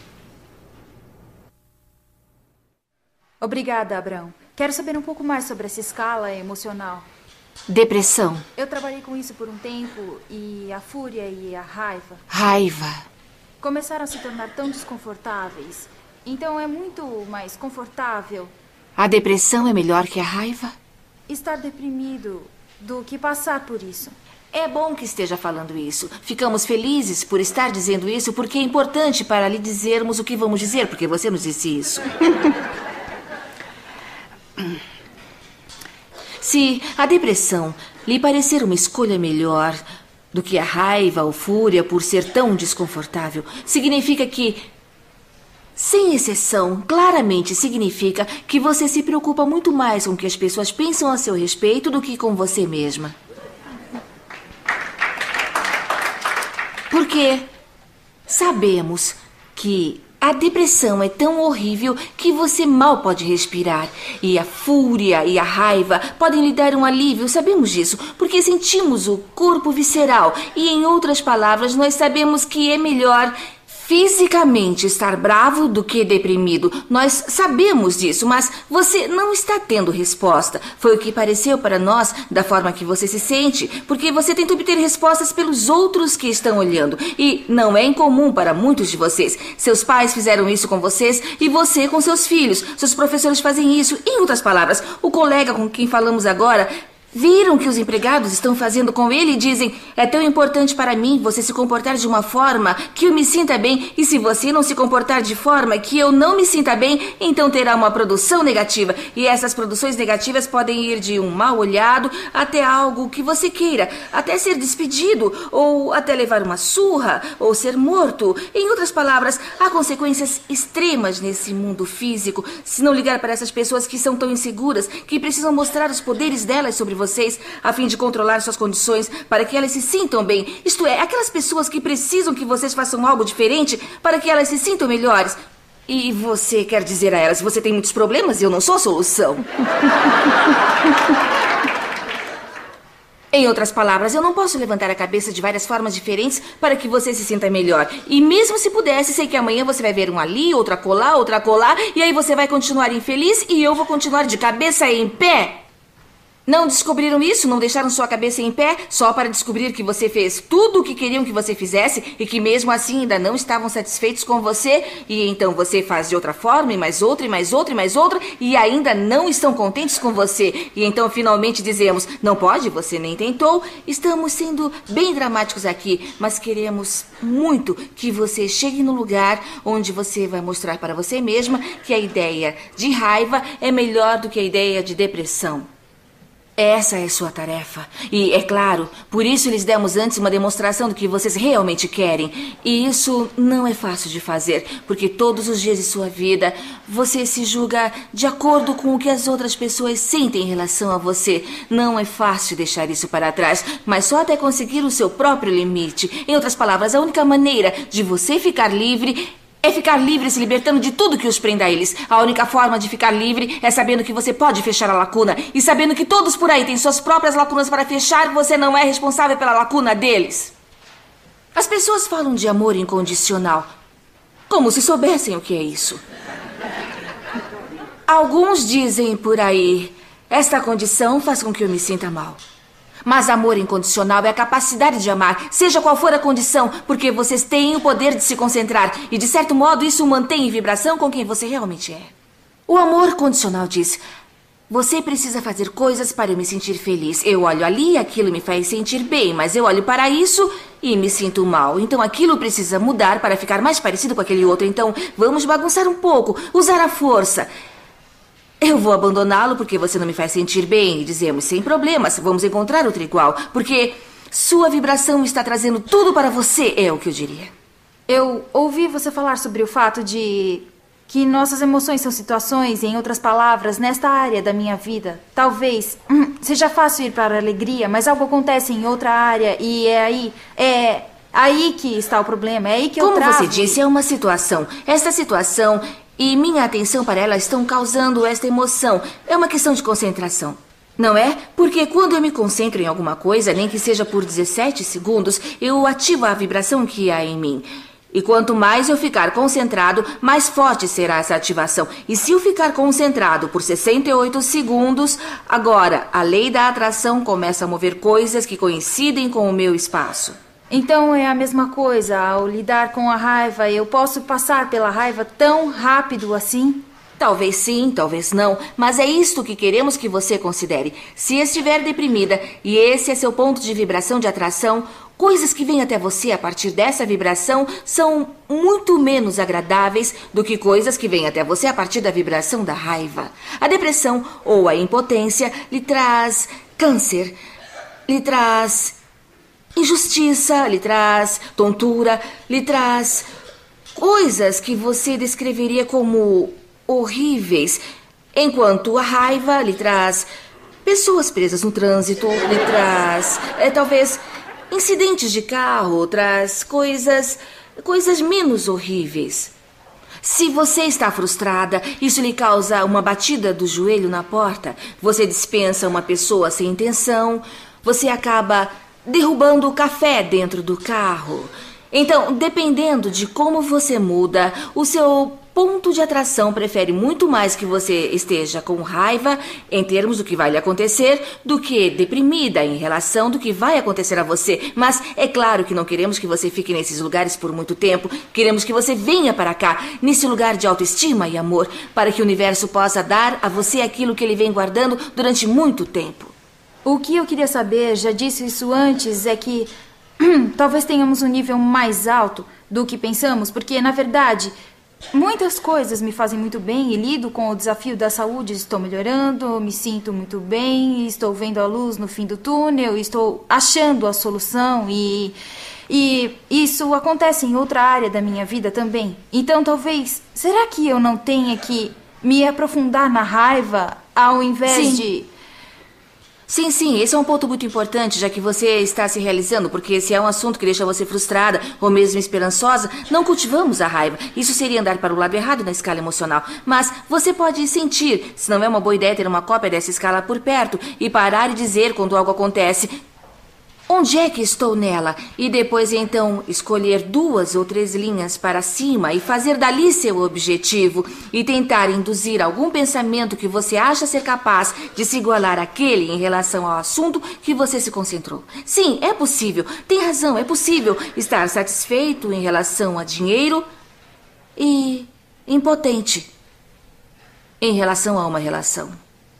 Speaker 3: Obrigada, Abrão. Quero saber um pouco mais sobre essa escala emocional.
Speaker 1: Depressão.
Speaker 3: Eu trabalhei com isso por um tempo e a fúria e a raiva
Speaker 1: Raiva.
Speaker 3: começaram a se tornar tão desconfortáveis. Então é muito mais confortável
Speaker 1: A depressão é melhor que a raiva?
Speaker 3: estar deprimido do que passar por isso.
Speaker 1: É bom que esteja falando isso. Ficamos felizes por estar dizendo isso, porque é importante para lhe dizermos o que vamos dizer, porque você nos disse isso. Se a depressão lhe parecer uma escolha melhor do que a raiva ou fúria por ser tão desconfortável, significa que, sem exceção, claramente significa que você se preocupa muito mais com o que as pessoas pensam a seu respeito do que com você mesma. Porque sabemos que a depressão é tão horrível que você mal pode respirar. E a fúria e a raiva podem lhe dar um alívio, sabemos disso, porque sentimos o corpo visceral. E, em outras palavras, nós sabemos que é melhor fisicamente estar bravo do que deprimido. Nós sabemos disso, mas você não está tendo resposta. Foi o que pareceu para nós da forma que você se sente, porque você tenta obter respostas pelos outros que estão olhando. E não é incomum para muitos de vocês. Seus pais fizeram isso com vocês e você com seus filhos. Seus professores fazem isso. Em outras palavras, o colega com quem falamos agora viram que os empregados estão fazendo com ele e dizem: é tão importante para mim você se comportar de uma forma que eu me sinta bem, e se você não se comportar de forma que eu não me sinta bem, então terá uma produção negativa. E essas produções negativas podem ir de um mal olhado até algo que você queira, até ser despedido, ou até levar uma surra, ou ser morto. Em outras palavras, há consequências extremas nesse mundo físico se não ligar para essas pessoas que são tão inseguras, que precisam mostrar os poderes delas sobre vocês a fim de controlar suas condições para que elas se sintam bem. Isto é, aquelas pessoas que precisam que vocês façam algo diferente para que elas se sintam melhores. E você quer dizer a elas: você tem muitos problemas e eu não sou a solução. Em outras palavras, eu não posso levantar a cabeça de várias formas diferentes para que você se sinta melhor. E mesmo se pudesse, sei que amanhã você vai ver um ali, outro acolá, e aí você vai continuar infeliz e eu vou continuar de cabeça em pé. Não descobriram isso? Não deixaram sua cabeça em pé só para descobrir que você fez tudo o que queriam que você fizesse e que mesmo assim ainda não estavam satisfeitos com você? E então você faz de outra forma, e mais outra, e mais outra, e mais outra, e ainda não estão contentes com você. E então finalmente dizemos: não pode, você nem tentou. Estamos sendo bem dramáticos aqui, mas queremos muito que você chegue no lugar onde você vai mostrar para você mesma que a ideia de raiva é melhor do que a ideia de depressão. Essa é sua tarefa. E, é claro, por isso lhes demos antes uma demonstração do que vocês realmente querem. E isso não é fácil de fazer, porque todos os dias de sua vida você se julga de acordo com o que as outras pessoas sentem em relação a você. Não é fácil deixar isso para trás, mas só até conseguir o seu próprio limite. Em outras palavras, a única maneira de você ficar livre é ficar livre, se libertando de tudo que os prenda a eles. A única forma de ficar livre é sabendo que você pode fechar a lacuna. E sabendo que todos por aí têm suas próprias lacunas para fechar, você não é responsável pela lacuna deles. As pessoas falam de amor incondicional, como se soubessem o que é isso. Alguns dizem por aí: esta condição faz com que eu me sinta mal. Mas amor incondicional é a capacidade de amar, seja qual for a condição, porque vocês têm o poder de se concentrar. E, de certo modo, isso mantém em vibração com quem você realmente é. O amor condicional diz: você precisa fazer coisas para eu me sentir feliz. Eu olho ali e aquilo me faz sentir bem, mas eu olho para isso e me sinto mal. Então aquilo precisa mudar para ficar mais parecido com aquele outro. Então vamos bagunçar um pouco, usar a força. Eu vou abandoná-lo porque você não me faz sentir bem. E dizemos: sem problemas, vamos encontrar outro igual. Porque sua vibração está trazendo tudo para você, é o que eu diria.
Speaker 3: Eu ouvi você falar sobre o fato de que nossas emoções são situações, em outras palavras, nesta área da minha vida. Talvez seja fácil ir para a alegria, mas algo acontece em outra área e é aí que está o problema, é aí que eu travo.
Speaker 1: Como você disse, é uma situação. Esta situação e minha atenção para ela estão causando esta emoção. É uma questão de concentração. Não é? Porque quando eu me concentro em alguma coisa, nem que seja por 17 segundos, eu ativo a vibração que há em mim. E quanto mais eu ficar concentrado, mais forte será essa ativação. E se eu ficar concentrado por 68 segundos, agora a lei da atração começa a mover coisas que coincidem com o meu espaço.
Speaker 3: Então é a mesma coisa, ao lidar com a raiva, eu posso passar pela raiva tão rápido assim?
Speaker 1: Talvez sim, talvez não, mas é isto que queremos que você considere. Se estiver deprimida e esse é seu ponto de vibração de atração, coisas que vêm até você a partir dessa vibração são muito menos agradáveis do que coisas que vêm até você a partir da vibração da raiva. A depressão ou a impotência lhe traz câncer, lhe traz injustiça, lhe traz tontura, lhe traz coisas que você descreveria como horríveis, enquanto a raiva lhe traz pessoas presas no trânsito, lhe traz, talvez, incidentes de carro, traz coisas menos horríveis. Se você está frustrada, isso lhe causa uma batida do joelho na porta, você dispensa uma pessoa sem intenção, você acaba derrubando o café dentro do carro. Então, dependendo de como você muda, o seu ponto de atração prefere muito mais que você esteja com raiva em termos do que vai lhe acontecer do que deprimida em relação do que vai acontecer a você. Mas é claro que não queremos que você fique nesses lugares por muito tempo. Queremos que você venha para cá, nesse lugar de autoestima e amor, para que o universo possa dar a você aquilo que ele vem guardando durante muito tempo.
Speaker 3: O que eu queria saber, já disse isso antes, é que talvez tenhamos um nível mais alto do que pensamos, porque, na verdade, muitas coisas me fazem muito bem e lido com o desafio da saúde. Estou melhorando, me sinto muito bem, estou vendo a luz no fim do túnel, estou achando a solução e isso acontece em outra área da minha vida também. Então, talvez, será que eu não tenha que me aprofundar na raiva ao invés de...
Speaker 1: Sim, esse é um ponto muito importante, já que você está se realizando, porque se é um assunto que deixa você frustrada ou mesmo esperançosa, não cultivamos a raiva. Isso seria andar para o lado errado na escala emocional. Mas você pode sentir, se não é uma boa ideia ter uma cópia dessa escala por perto e parar e dizer quando algo acontece: onde é que estou nela? E depois, então, escolher 2 ou 3 linhas para cima e fazer dali seu objetivo e tentar induzir algum pensamento que você acha ser capaz de se igualar àquele em relação ao assunto que você se concentrou. Sim, é possível. Tem razão, é possível estar satisfeito em relação a dinheiro e impotente em relação a uma relação.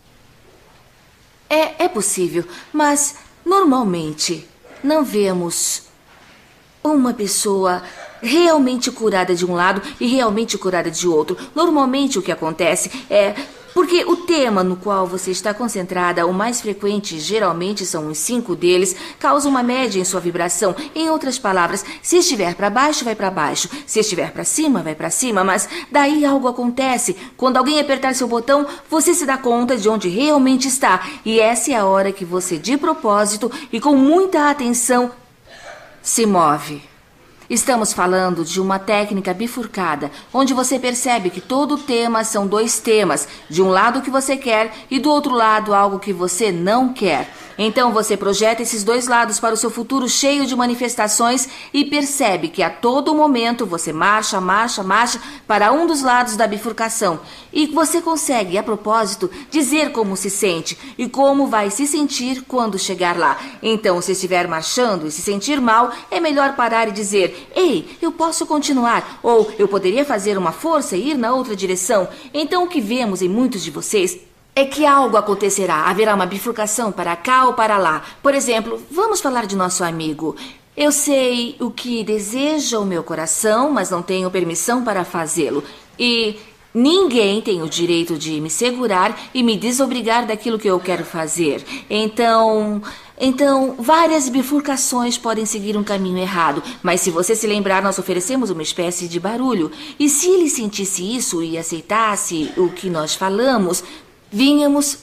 Speaker 1: É possível, mas... normalmente, não vemos uma pessoa realmente curada de um lado e realmente curada de outro. Normalmente o que acontece é porque o tema no qual você está concentrada, o mais frequente, geralmente são os 5 deles, causa uma média em sua vibração. Em outras palavras, se estiver para baixo, vai para baixo. Se estiver para cima, vai para cima. Mas daí algo acontece. Quando alguém apertar seu botão, você se dá conta de onde realmente está. E essa é a hora que você, de propósito e com muita atenção, se move. Estamos falando de uma técnica bifurcada, onde você percebe que todo o tema são 2 temas, de um lado o que você quer e do outro lado algo que você não quer. Então você projeta esses 2 lados para o seu futuro cheio de manifestações e percebe que a todo momento você marcha para um dos lados da bifurcação. E você consegue, a propósito, dizer como se sente e como vai se sentir quando chegar lá. Então, se estiver marchando e se sentir mal, é melhor parar e dizer: ei, eu posso continuar, ou eu poderia fazer uma força e ir na outra direção. Então, o que vemos em muitos de vocês é que algo acontecerá, haverá uma bifurcação para cá ou para lá. Por exemplo, vamos falar de nosso amigo. Eu sei o que deseja o meu coração, mas não tenho permissão para fazê-lo. E Ninguém tem o direito de me segurar e me desobrigar daquilo que eu quero fazer. Então, várias bifurcações podem seguir um caminho errado. Mas se você se lembrar, nós oferecemos uma espécie de barulho. E se ele sentisse isso e aceitasse o que nós falamos, vínhamos,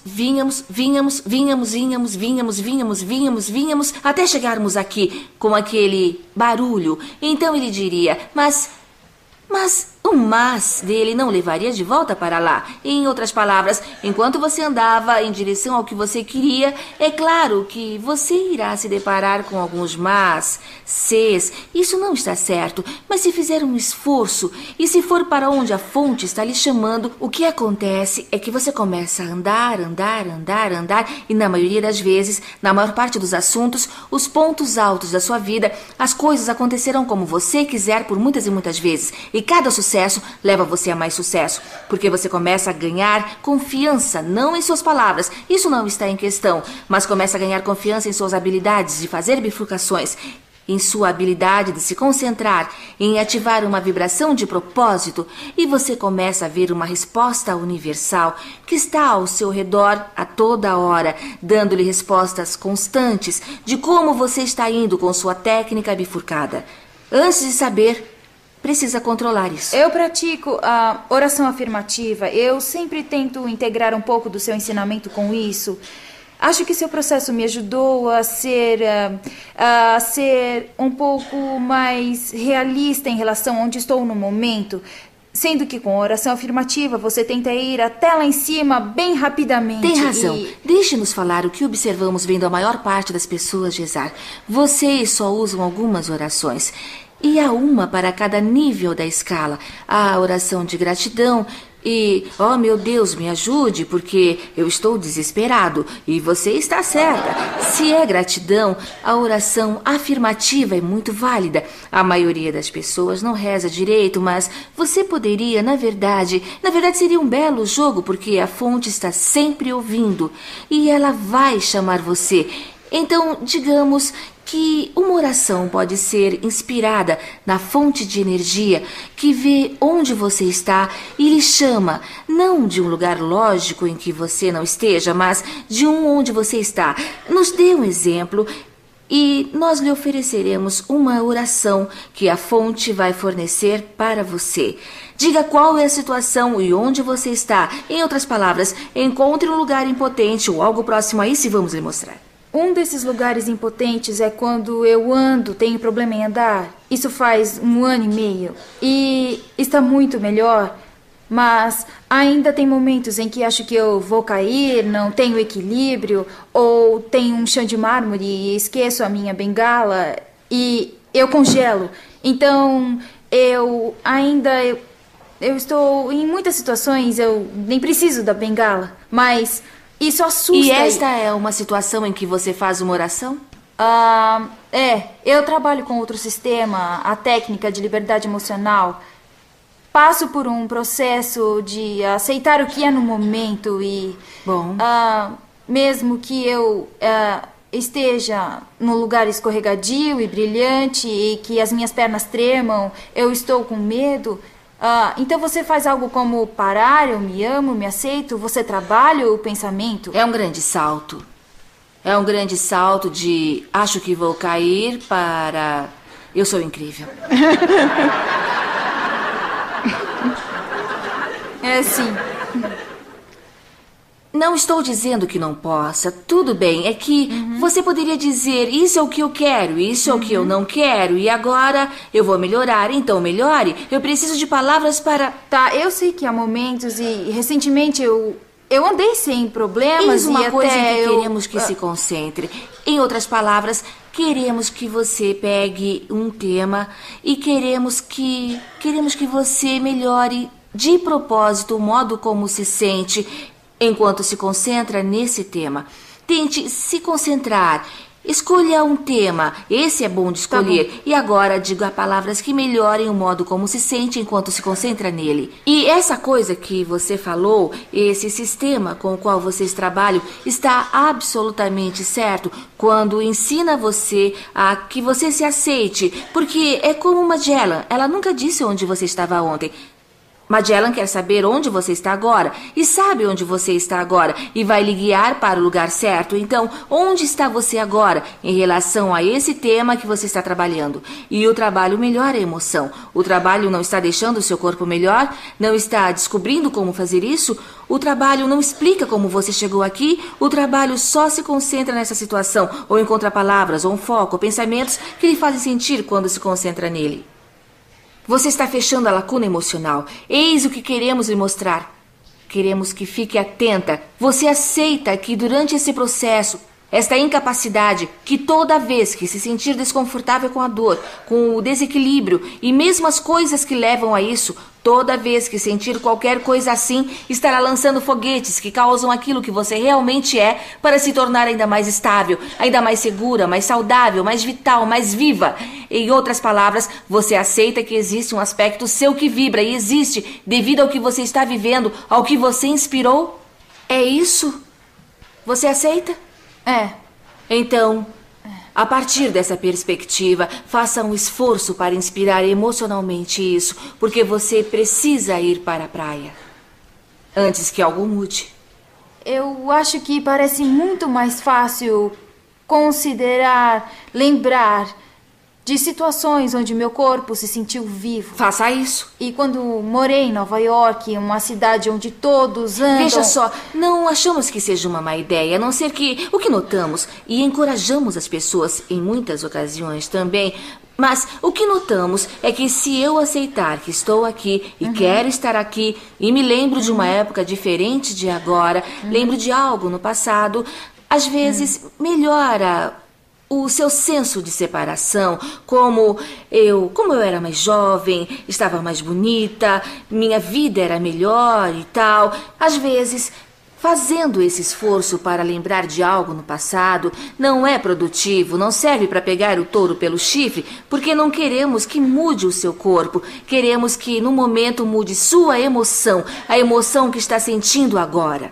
Speaker 1: até chegarmos aqui com aquele barulho. Então ele diria, mas o mas dele não levaria de volta para lá. Em outras palavras, enquanto você andava em direção ao que você queria, é claro que você irá se deparar com alguns mas, ses. Isso não está certo, mas se fizer um esforço e se for para onde a fonte está lhe chamando, o que acontece é que você começa a andar, e na maioria das vezes, na maior parte dos assuntos, os pontos altos da sua vida, as coisas acontecerão como você quiser por muitas e muitas vezes. E cada sucesso leva você a mais sucesso, porque você começa a ganhar confiança, não em suas palavras, isso não está em questão, mas começa a ganhar confiança em suas habilidades de fazer bifurcações, em sua habilidade de se concentrar, em ativar uma vibração de propósito, e você começa a ver uma resposta universal que está ao seu redor a toda hora, dando-lhe respostas constantes de como você está indo com sua técnica bifurcada. Antes de saber, precisa controlar isso.
Speaker 3: Eu pratico a oração afirmativa. Eu sempre tento integrar um pouco do seu ensinamento com isso. Acho que seu processo me ajudou a ser um pouco mais realista em relação a onde estou no momento. Sendo que com a oração afirmativa você tenta ir até lá em cima bem rapidamente.
Speaker 1: Tem razão. Deixe-nos falar o que observamos vendo a maior parte das pessoas rezar. Vocês só usam algumas orações. E há uma para cada nível da escala. A oração de gratidão e, oh meu Deus, me ajude, porque eu estou desesperado. E você está certa. Se é gratidão, a oração afirmativa é muito válida. A maioria das pessoas não reza direito, mas você poderia, na verdade seria um belo jogo, porque a fonte está sempre ouvindo e ela vai chamar você. Então, digamos que uma oração pode ser inspirada na fonte de energia que vê onde você está e lhe chama, não de um lugar lógico em que você não esteja, mas de um onde você está. Nos dê um exemplo e nós lhe ofereceremos uma oração que a fonte vai fornecer para você. Diga qual é a situação e onde você está. Em outras palavras, encontre um lugar impotente ou algo próximo a isso e vamos lhe mostrar.
Speaker 3: Um desses lugares impotentes é quando eu ando, tenho problema em andar. Isso faz 1 ano e meio. E está muito melhor, mas ainda tem momentos em que acho que eu vou cair, não tenho equilíbrio, ou tenho um chão de mármore e esqueço a minha bengala e eu congelo. Então, eu estou em muitas situações, eu nem preciso da bengala, mas isso assusta.
Speaker 1: E esta é uma situação em que você faz uma oração?
Speaker 3: Eu trabalho com outro sistema, a técnica de liberdade emocional. Passo por um processo de aceitar o que é no momento e...
Speaker 1: Bom.
Speaker 3: Mesmo que eu esteja num lugar escorregadio e brilhante e que as minhas pernas tremam, eu estou com medo... então você faz algo como parar, eu me amo, me aceito, você trabalha o pensamento?
Speaker 1: É um grande salto. É um grande salto de acho que vou cair para eu sou incrível.
Speaker 3: É sim.
Speaker 1: Não estou dizendo que não possa, tudo bem, é que você poderia dizer isso é o que eu quero, isso é o que eu não quero, e agora eu vou melhorar, então melhore, eu preciso de palavras para...
Speaker 3: Tá, eu sei que há momentos e recentemente eu andei sem problemas
Speaker 1: Isso, uma
Speaker 3: e
Speaker 1: coisa
Speaker 3: até
Speaker 1: em que queremos que se concentre. Em outras palavras, queremos que você pegue um tema e queremos que você melhore de propósito o modo como se sente enquanto se concentra nesse tema. Tente se concentrar. Escolha um tema. Esse é bom de escolher.
Speaker 3: Tá bom.
Speaker 1: E agora diga palavras que melhorem o modo como se sente enquanto se concentra nele. E essa coisa que você falou, esse sistema com o qual vocês trabalham, está absolutamente certo quando ensina você a que você se aceite. Porque é como uma Magellan. Ela nunca disse onde você estava ontem. Magellan quer saber onde você está agora e sabe onde você está agora e vai lhe guiar para o lugar certo. Então, onde está você agora em relação a esse tema que você está trabalhando? E o trabalho melhora a emoção. O trabalho não está deixando o seu corpo melhor? Não está descobrindo como fazer isso? O trabalho não explica como você chegou aqui? O trabalho só se concentra nessa situação ou encontra palavras ou um foco ou pensamentos que lhe fazem sentir quando se concentra nele. Você está fechando a lacuna emocional. Eis o que queremos lhe mostrar. Queremos que fique atenta. Você aceita que durante esse processo, esta incapacidade, que toda vez que se sentir desconfortável com a dor, com o desequilíbrio e mesmo as coisas que levam a isso, toda vez que sentir qualquer coisa assim, estará lançando foguetes que causam aquilo que você realmente é para se tornar ainda mais estável, ainda mais segura, mais saudável, mais vital, mais viva. Em outras palavras, você aceita que existe um aspecto seu que vibra e existe devido ao que você está vivendo, ao que você inspirou? É isso? Você aceita?
Speaker 3: É.
Speaker 1: Então, a partir dessa perspectiva, faça um esforço para inspirar emocionalmente isso, porque você precisa ir para a praia antes que algo mude.
Speaker 3: Eu acho que parece muito mais fácil considerar, lembrar de situações onde meu corpo se sentiu vivo.
Speaker 1: Faça isso.
Speaker 3: E quando morei em Nova York, uma cidade onde todos andam...
Speaker 1: Veja só, não achamos que seja uma má ideia, a não ser que o que notamos, e encorajamos as pessoas em muitas ocasiões também, mas o que notamos é que se eu aceitar que estou aqui e quero estar aqui, e me lembro de uma época diferente de agora, lembro de algo no passado, às vezes melhora o seu senso de separação, como eu era mais jovem, estava mais bonita, minha vida era melhor e tal. Às vezes, fazendo esse esforço para lembrar de algo no passado, não é produtivo, não serve para pegar o touro pelo chifre, porque não queremos que mude o seu corpo, queremos que no momento mude sua emoção, a emoção que está sentindo agora.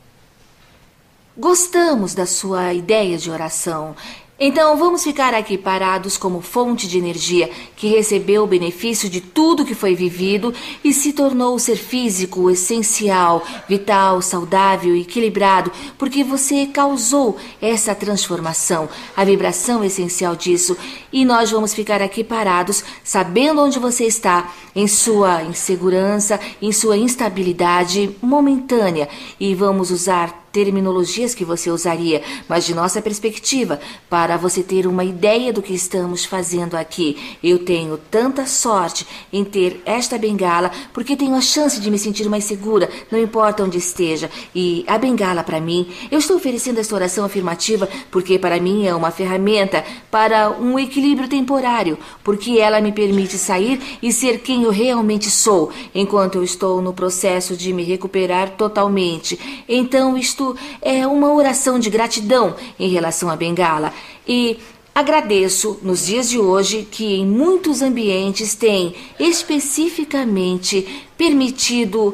Speaker 1: Gostamos da sua ideia de oração. Então vamos ficar aqui parados como fonte de energia que recebeu o benefício de tudo que foi vivido e se tornou o ser físico essencial, vital, saudável e equilibrado, porque você causou essa transformação, a vibração essencial disso. E nós vamos ficar aqui parados, sabendo onde você está, em sua insegurança, em sua instabilidade momentânea, e vamos usar terminologias que você usaria, mas de nossa perspectiva, para você ter uma ideia do que estamos fazendo aqui. Eu tenho tanta sorte em ter esta bengala, porque tenho a chance de me sentir mais segura, não importa onde esteja. E a bengala, para mim, eu estou oferecendo esta oração afirmativa, porque para mim é uma ferramenta para um equilíbrio temporário, porque ela me permite sair e ser quem eu realmente sou, enquanto eu estou no processo de me recuperar totalmente. Então, isto é uma oração de gratidão em relação à bengala. E agradeço nos dias de hoje que em muitos ambientes tem especificamente permitido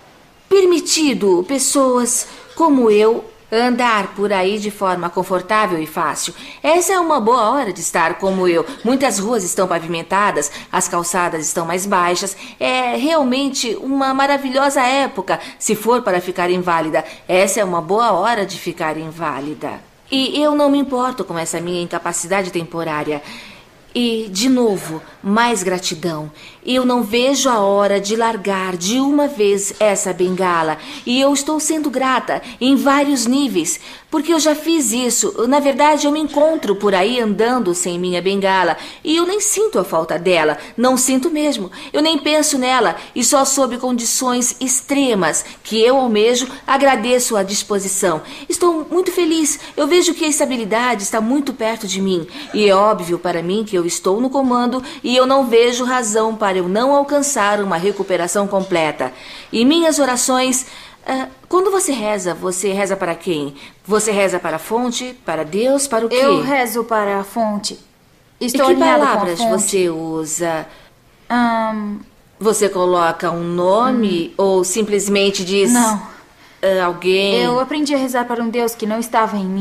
Speaker 1: pessoas como eu andar por aí de forma confortável e fácil. Essa é uma boa hora de estar como eu. Muitas ruas estão pavimentadas, as calçadas estão mais baixas. É realmente uma maravilhosa época se for para ficar inválida. Essa é uma boa hora de ficar inválida. E eu não me importo com essa minha incapacidade temporária. E, de novo, mais gratidão. Eu não vejo a hora de largar de uma vez essa bengala. E eu estou sendo grata em vários níveis, porque eu já fiz isso. Na verdade, eu me encontro por aí andando sem minha bengala e eu nem sinto a falta dela. Não sinto mesmo. Eu nem penso nela e só sob condições extremas que eu almejo agradeço a disposição. Estou muito feliz. Eu vejo que a estabilidade está muito perto de mim. E é óbvio para mim que eu estou no comando e eu não vejo razão para eu não alcançar uma recuperação completa. E minhas orações... quando você reza para quem? Você reza para a fonte, para Deus, para o quê?
Speaker 3: Eu rezo para a fonte. Estou
Speaker 1: e que
Speaker 3: alinhada
Speaker 1: palavras
Speaker 3: com a fonte.
Speaker 1: você usa? Você coloca um nome ou simplesmente diz...
Speaker 3: Não.
Speaker 1: alguém...
Speaker 3: Eu aprendi a rezar para um Deus que não estava em mim.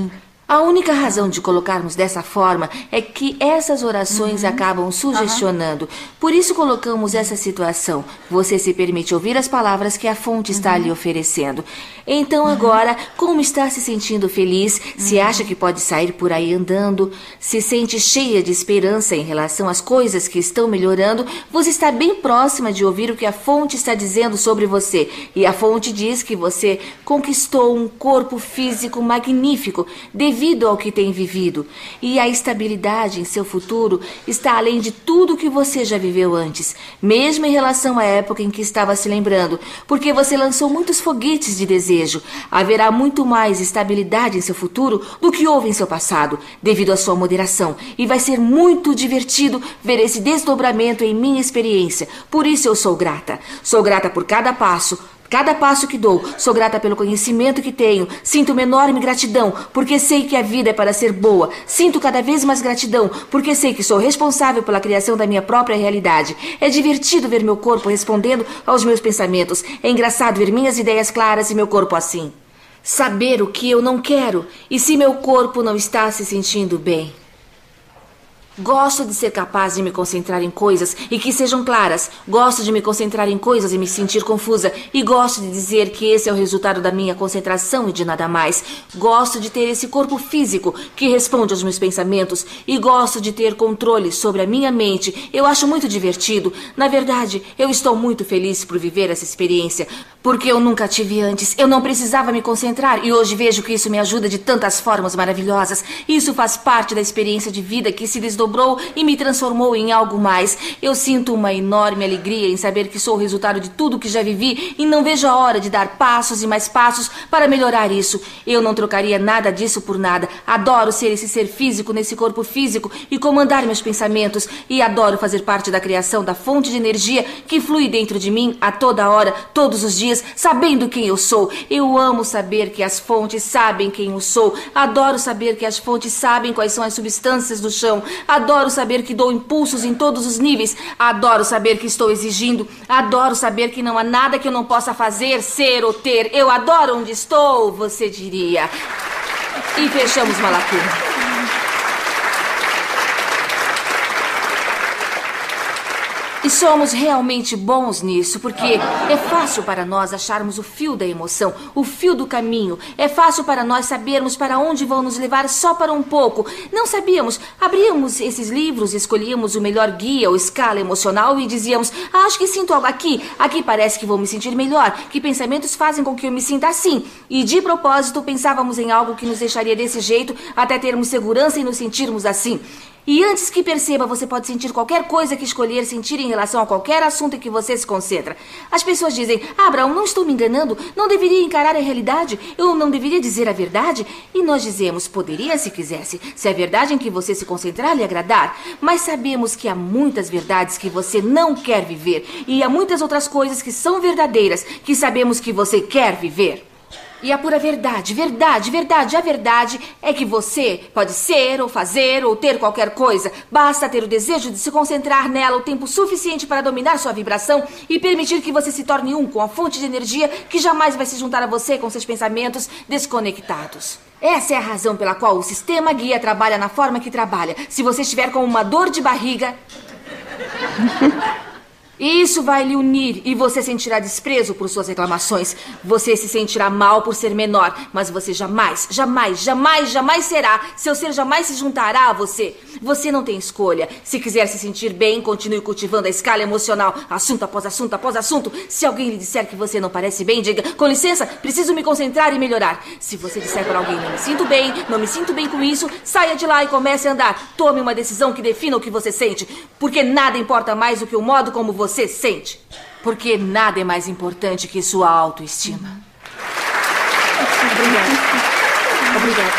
Speaker 1: A única razão de colocarmos dessa forma é que essas orações acabam sugestionando. Por isso colocamos essa situação. Você se permite ouvir as palavras que a fonte está lhe oferecendo. Então agora, como está se sentindo feliz? Se acha que pode sair por aí andando? Se sente cheia de esperança em relação às coisas que estão melhorando? Você está bem próxima de ouvir o que a fonte está dizendo sobre você. E a fonte diz que você conquistou um corpo físico magnífico devido ao que tem vivido. E a estabilidade em seu futuro está além de tudo que você já viveu antes, mesmo em relação à época em que estava se lembrando, porque você lançou muitos foguetes de desejo. Haverá muito mais estabilidade em seu futuro do que houve em seu passado, devido à sua moderação. E vai ser muito divertido ver esse desdobramento em minha experiência. Por isso eu sou grata. Sou grata por cada passo que dou. Sou grata pelo conhecimento que tenho. Sinto uma enorme gratidão, porque sei que a vida é para ser boa. Sinto cada vez mais gratidão, porque sei que sou responsável pela criação da minha própria realidade. É divertido ver meu corpo respondendo aos meus pensamentos. É engraçado ver minhas ideias claras e meu corpo assim. Saber o que eu não quero e se meu corpo não está se sentindo bem. Gosto de ser capaz de me concentrar em coisas e que sejam claras. Gosto de me concentrar em coisas e me sentir confusa. E gosto de dizer que esse é o resultado da minha concentração e de nada mais. Gosto de ter esse corpo físico que responde aos meus pensamentos. E gosto de ter controle sobre a minha mente. Eu acho muito divertido. Na verdade, eu estou muito feliz por viver essa experiência. Porque eu nunca tive antes. Eu não precisava me concentrar. E hoje vejo que isso me ajuda de tantas formas maravilhosas. Isso faz parte da experiência de vida que se desdobrou e me transformou em algo mais. Eu sinto uma enorme alegria em saber que sou o resultado de tudo que já vivi e não vejo a hora de dar passos e mais passos para melhorar isso. Eu não trocaria nada disso por nada. Adoro ser esse ser físico nesse corpo físico e comandar meus pensamentos. E adoro fazer parte da criação da fonte de energia que flui dentro de mim a toda hora, todos os dias, sabendo quem eu sou. Eu amo saber que as fontes sabem quem eu sou. Adoro saber que as fontes sabem quais são as substâncias do chão. Adoro saber que dou impulsos em todos os níveis. Adoro saber que estou exigindo. Adoro saber que não há nada que eu não possa fazer, ser ou ter. Eu adoro onde estou, você diria. E fechamos uma lacuna. E somos realmente bons nisso, porque é fácil para nós acharmos o fio da emoção, o fio do caminho. É fácil para nós sabermos para onde vão nos levar só para um pouco. Não sabíamos, abríamos esses livros, escolhíamos o melhor guia ou escala emocional e dizíamos: acho que sinto algo aqui parece que vou me sentir melhor, que pensamentos fazem com que eu me sinta assim. E de propósito pensávamos em algo que nos deixaria desse jeito até termos segurança em nos sentirmos assim. E antes que perceba, você pode sentir qualquer coisa que escolher sentir em relação a qualquer assunto em que você se concentra. As pessoas dizem: Abraão, não estou me enganando? Não deveria encarar a realidade? Eu não deveria dizer a verdade? E nós dizemos: poderia se quisesse, se a verdade em que você se concentrar lhe agradar. Mas sabemos que há muitas verdades que você não quer viver. E há muitas outras coisas que são verdadeiras, que sabemos que você quer viver. E a pura verdade, a verdade é que você pode ser ou fazer ou ter qualquer coisa. Basta ter o desejo de se concentrar nela o tempo suficiente para dominar sua vibração e permitir que você se torne um com a fonte de energia que jamais vai se juntar a você com seus pensamentos desconectados. Essa é a razão pela qual o sistema guia trabalha na forma que trabalha. Se você estiver com uma dor de barriga... Isso vai lhe unir e você sentirá desprezo por suas reclamações. Você se sentirá mal por ser menor, mas você jamais será. Seu ser jamais se juntará a você. Você não tem escolha. Se quiser se sentir bem, continue cultivando a escala emocional, assunto após assunto após assunto. Se alguém lhe disser que você não parece bem, diga: com licença, preciso me concentrar e melhorar. Se você disser para alguém: não me sinto bem com isso, saia de lá e comece a andar. Tome uma decisão que defina o que você sente, porque nada importa mais do que o modo como você sente. Porque nada é mais importante que sua autoestima.
Speaker 3: Obrigada.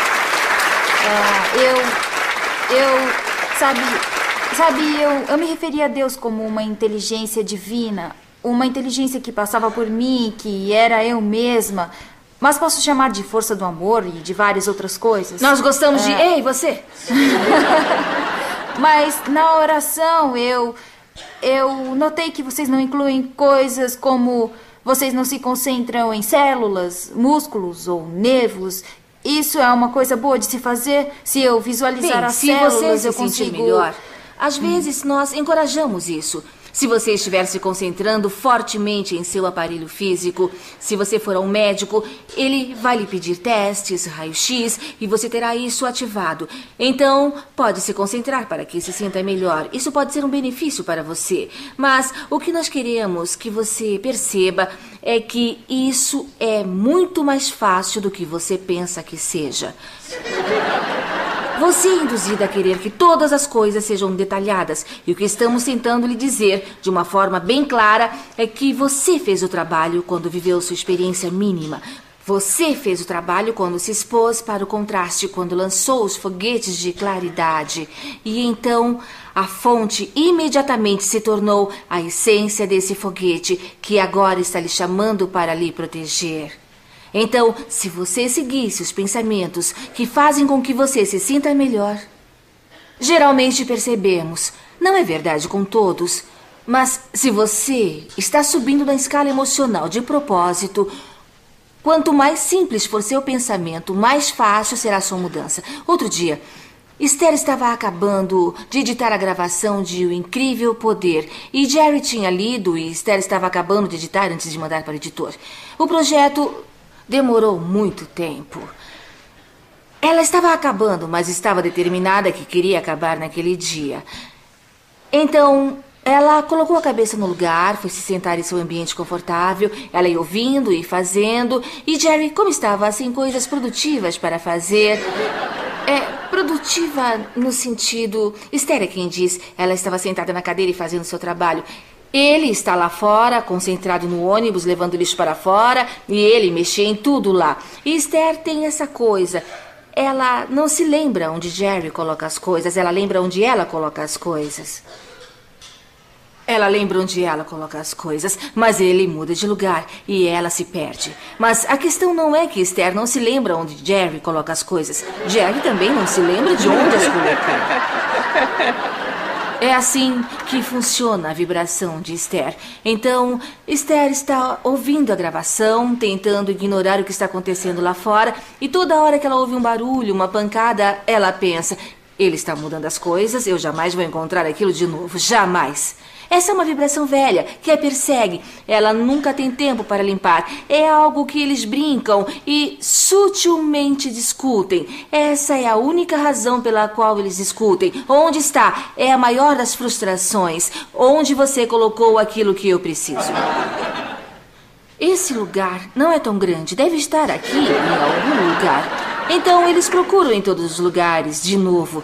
Speaker 3: Eu me referia a Deus como uma inteligência divina, uma inteligência que passava por mim, que era eu mesma. Mas posso chamar de força do amor e de várias outras coisas.
Speaker 1: Nós gostamos de... Ei, você!
Speaker 3: Mas na oração eu notei que vocês não incluem coisas como vocês não se concentram em células, músculos ou nervos. isso é uma coisa boa de se fazer? Se eu visualizar as células,
Speaker 1: se você se
Speaker 3: eu
Speaker 1: sentir
Speaker 3: consigo...
Speaker 1: melhor, às vezes nós encorajamos isso. Se você estiver se concentrando fortemente em seu aparelho físico, se você for ao médico, ele vai lhe pedir testes, raio-x, e você terá isso ativado. Então, pode se concentrar para que se sinta melhor. Isso pode ser um benefício para você. Mas o que nós queremos que você perceba é que isso é muito mais fácil do que você pensa que seja. Você é induzida a querer que todas as coisas sejam detalhadas. E o que estamos tentando lhe dizer, de uma forma bem clara, é que você fez o trabalho quando viveu sua experiência mínima. Você fez o trabalho quando se expôs para o contraste, quando lançou os foguetes de claridade. E então, a fonte imediatamente se tornou a essência desse foguete, que agora está lhe chamando para lhe proteger. Então, se você seguisse os pensamentos que fazem com que você se sinta melhor, geralmente percebemos, não é verdade com todos, mas se você está subindo na escala emocional de propósito, quanto mais simples for seu pensamento, mais fácil será sua mudança. Outro dia, Esther estava acabando de editar a gravação de O Incrível Poder e Jerry tinha lido e Esther estava acabando de editar antes de mandar para o editor. O projeto demorou muito tempo. Ela estava acabando, mas estava determinada que queria acabar naquele dia. Então, ela colocou a cabeça no lugar, foi se sentar em seu ambiente confortável, ela ia ouvindo e fazendo, e Jerry, como estava sem coisas produtivas para fazer... produtiva no sentido... Esther é quem diz, ela estava sentada na cadeira e fazendo seu trabalho. Ele está lá fora, concentrado no ônibus, levando lixo para fora, e ele mexia em tudo lá. E Esther tem essa coisa. Ela não se lembra onde Jerry coloca as coisas, ela lembra onde ela coloca as coisas. Ela lembra onde ela coloca as coisas, mas ele muda de lugar e ela se perde. Mas a questão não é que Esther não se lembra onde Jerry coloca as coisas. Jerry também não se lembra de onde as colocou. É assim que funciona a vibração de Esther. Então, Esther está ouvindo a gravação, tentando ignorar o que está acontecendo lá fora, e toda hora que ela ouve um barulho, uma pancada, ela pensa, ele está mudando as coisas, eu jamais vou encontrar aquilo de novo, jamais. Essa é uma vibração velha, que a persegue. Ela nunca tem tempo para limpar. É algo que eles brincam e sutilmente discutem. Essa é a única razão pela qual eles discutem. Onde está? É a maior das frustrações. Onde você colocou aquilo que eu preciso? Esse lugar não é tão grande. Deve estar aqui, em algum lugar. Então eles procuram em todos os lugares, de novo.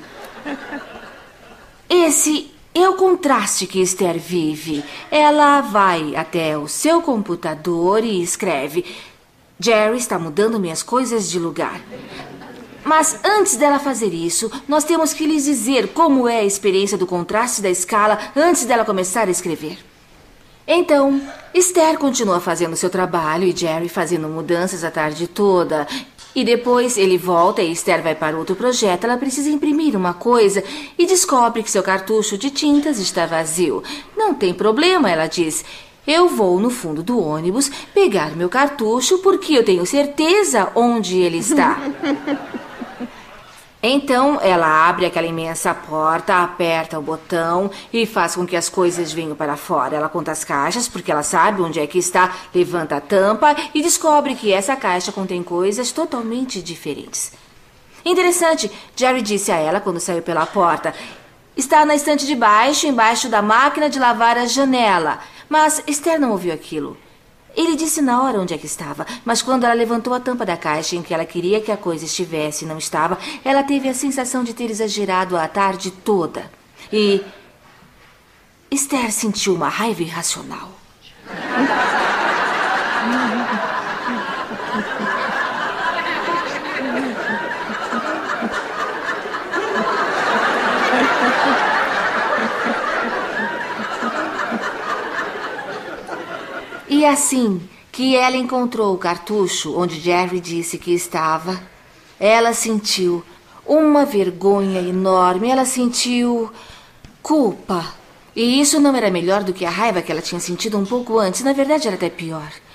Speaker 1: Esse é o contraste que Esther vive. Ela vai até o seu computador e escreve: Jerry está mudando minhas coisas de lugar. Mas antes dela fazer isso, nós temos que lhes dizer como é a experiência do contraste da escala antes dela começar a escrever. Então, Esther continua fazendo seu trabalho e Jerry fazendo mudanças a tarde toda. E depois ele volta e Esther vai para outro projeto. Ela precisa imprimir uma coisa e descobre que seu cartucho de tintas está vazio. Não tem problema, ela diz. Eu vou no fundo do ônibus pegar meu cartucho porque eu tenho certeza onde ele está. Então ela abre aquela imensa porta, aperta o botão e faz com que as coisas venham para fora. Ela conta as caixas porque ela sabe onde é que está, levanta a tampa e descobre que essa caixa contém coisas totalmente diferentes. Interessante, Jerry disse a ela quando saiu pela porta. Está na estante de baixo, embaixo da máquina de lavar a janela. Mas Esther não ouviu aquilo. Ele disse na hora onde é que estava, mas quando ela levantou a tampa da caixa em que ela queria que a coisa estivesse e não estava, ela teve a sensação de ter exagerado a tarde toda. E Esther sentiu uma raiva irracional. E assim que ela encontrou o cartucho onde Jerry disse que estava, ela sentiu uma vergonha enorme, ela sentiu culpa. E isso não era melhor do que a raiva que ela tinha sentido um pouco antes, na verdade era até pior.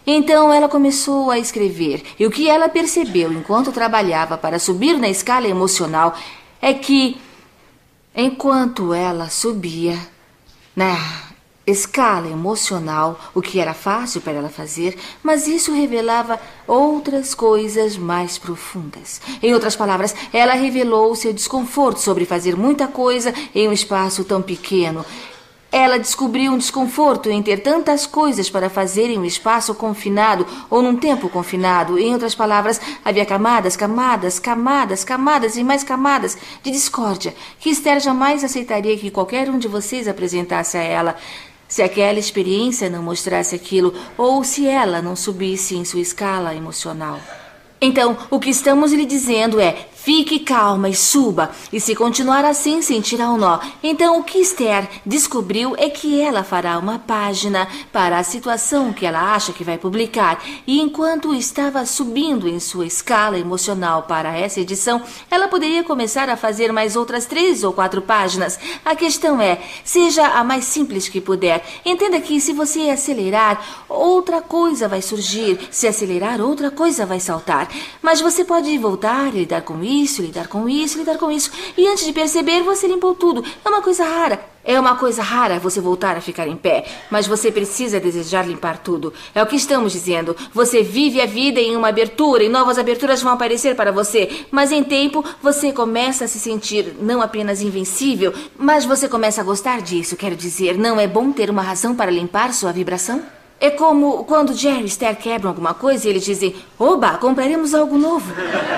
Speaker 1: Então ela começou a escrever, e o que ela percebeu enquanto trabalhava para subir na escala emocional é que, enquanto ela subia na escala emocional, o que era fácil para ela fazer, mas isso revelava outras coisas mais profundas. Em outras palavras, ela revelou seu desconforto sobre fazer muita coisa em um espaço tão pequeno. Ela descobriu um desconforto em ter tantas coisas para fazer em um espaço confinado ou num tempo confinado. Em outras palavras, havia camadas, camadas, camadas, camadas e mais camadas de discórdia que Esther jamais aceitaria que qualquer um de vocês apresentasse a ela, se aquela experiência não mostrasse aquilo ou se ela não subisse em sua escala emocional. Então, o que estamos lhe dizendo é: fique calma e suba, e se continuar assim, sentirá um nó. Então, o que Esther descobriu é que ela fará uma página para a situação que ela acha que vai publicar. E enquanto estava subindo em sua escala emocional para essa edição, ela poderia começar a fazer mais outras 3 ou 4 páginas. A questão é, seja a mais simples que puder. Entenda que se você acelerar, outra coisa vai surgir. Se acelerar, outra coisa vai saltar. Mas você pode voltar e lidar com isso, lidar com isso, lidar com isso. E antes de perceber, você limpou tudo. É uma coisa rara. É uma coisa rara você voltar a ficar em pé. Mas você precisa desejar limpar tudo. É o que estamos dizendo. Você vive a vida em uma abertura e novas aberturas vão aparecer para você. Mas em tempo, você começa a se sentir não apenas invencível, mas você começa a gostar disso. Quero dizer, não é bom ter uma razão para limpar sua vibração? É como quando Jerry e Esther quebram alguma coisa e eles dizem: oba, compraremos algo novo.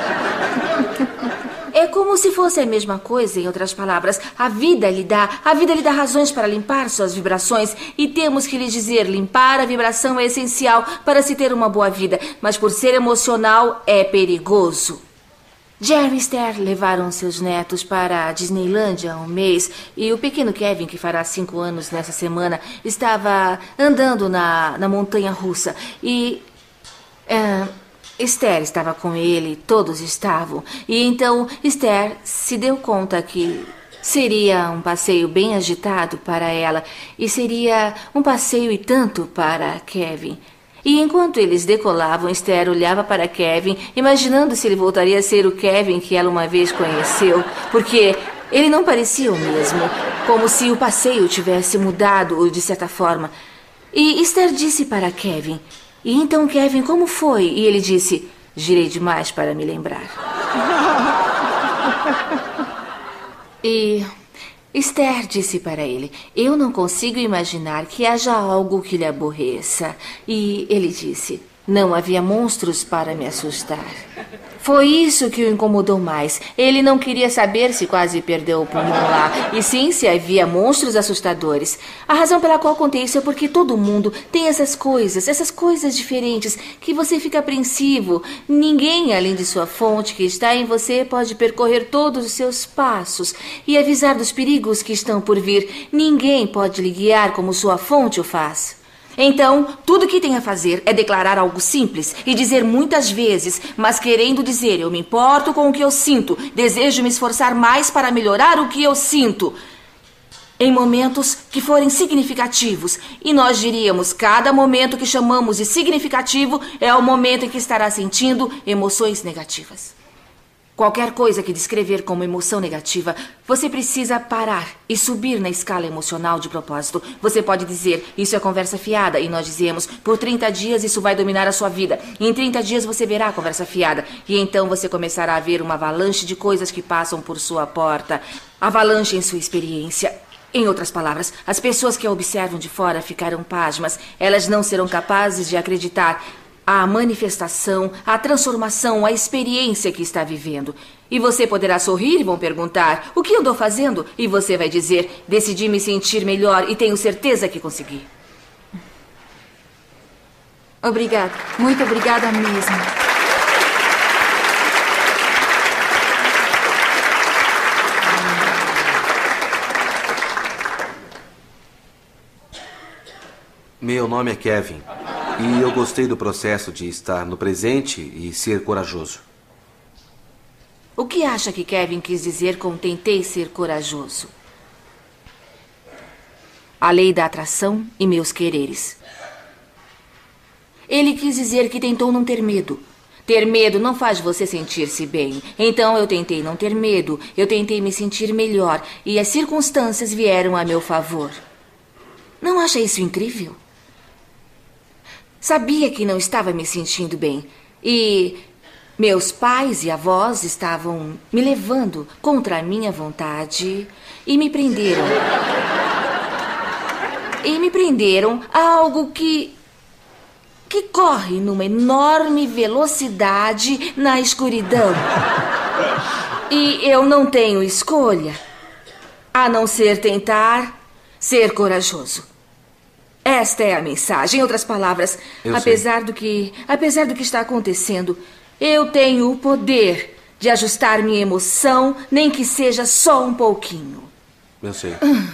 Speaker 1: É como se fosse a mesma coisa, em outras palavras. A vida lhe dá razões para limpar suas vibrações. E temos que lhe dizer, limpar a vibração é essencial para se ter uma boa vida. Mas por ser emocional, é perigoso. Jerry e Esther levaram seus netos para a Disneylândia há um mês e o pequeno Kevin, que fará 5 anos nessa semana, estava andando na montanha-russa e Esther estava com ele, todos estavam. E então Esther se deu conta que seria um passeio bem agitado para ela e seria um passeio e tanto para Kevin. E enquanto eles decolavam, Esther olhava para Kevin, imaginando se ele voltaria a ser o Kevin que ela uma vez conheceu, porque ele não parecia o mesmo, como se o passeio tivesse mudado de certa forma. E Esther disse para Kevin: e então, Kevin, como foi? E ele disse: girei demais para me lembrar. E Esther disse para ele: eu não consigo imaginar que haja algo que lhe aborreça. E ele disse: não havia monstros para me assustar. Foi isso que o incomodou mais. Ele não queria saber se quase perdeu o pulmão lá, e sim se havia monstros assustadores. A razão pela qual contei isso é porque todo mundo tem essas coisas diferentes, que você fica apreensivo. Ninguém, além de sua fonte que está em você, pode percorrer todos os seus passos e avisar dos perigos que estão por vir. Ninguém pode lhe guiar como sua fonte o faz. Então, tudo que tem a fazer é declarar algo simples e dizer muitas vezes, mas querendo dizer: eu me importo com o que eu sinto, desejo me esforçar mais para melhorar o que eu sinto, em momentos que forem significativos. E nós diríamos: cada momento que chamamos de significativo é o momento em que estará sentindo emoções negativas. Qualquer coisa que descrever como emoção negativa, você precisa parar e subir na escala emocional de propósito. Você pode dizer: isso é conversa fiada. E nós dizemos: por 30 dias isso vai dominar a sua vida. E em 30 dias você verá a conversa fiada. E então você começará a ver uma avalanche de coisas que passam por sua porta. Avalanche em sua experiência. Em outras palavras, as pessoas que a observam de fora ficarão pasmas. Elas não serão capazes de acreditar a manifestação, a transformação, a experiência que está vivendo. E você poderá sorrir e vão perguntar: o que eu estou fazendo? E você vai dizer: decidi me sentir melhor e tenho certeza que consegui.
Speaker 3: Obrigada. Muito obrigada mesmo.
Speaker 4: Meu nome é Kevin. E eu gostei do processo de estar no presente e ser corajoso.
Speaker 1: O que acha que Kevin quis dizer com tentei ser corajoso? A lei da atração e meus quereres. Ele quis dizer que tentou não ter medo. Ter medo não faz você sentir-se bem. Então eu tentei não ter medo. Eu tentei me sentir melhor. E as circunstâncias vieram a meu favor. Não acha isso incrível? Sabia que não estava me sentindo bem. E meus pais e avós estavam me levando contra a minha vontade e me prenderam. E me prenderam a algo que corre numa enorme velocidade na escuridão. E eu não tenho escolha, a não ser tentar ser corajoso. Esta é a mensagem. Em outras palavras, apesar do que está acontecendo, eu tenho o poder de ajustar minha emoção, nem que seja só um pouquinho.
Speaker 4: Eu sei.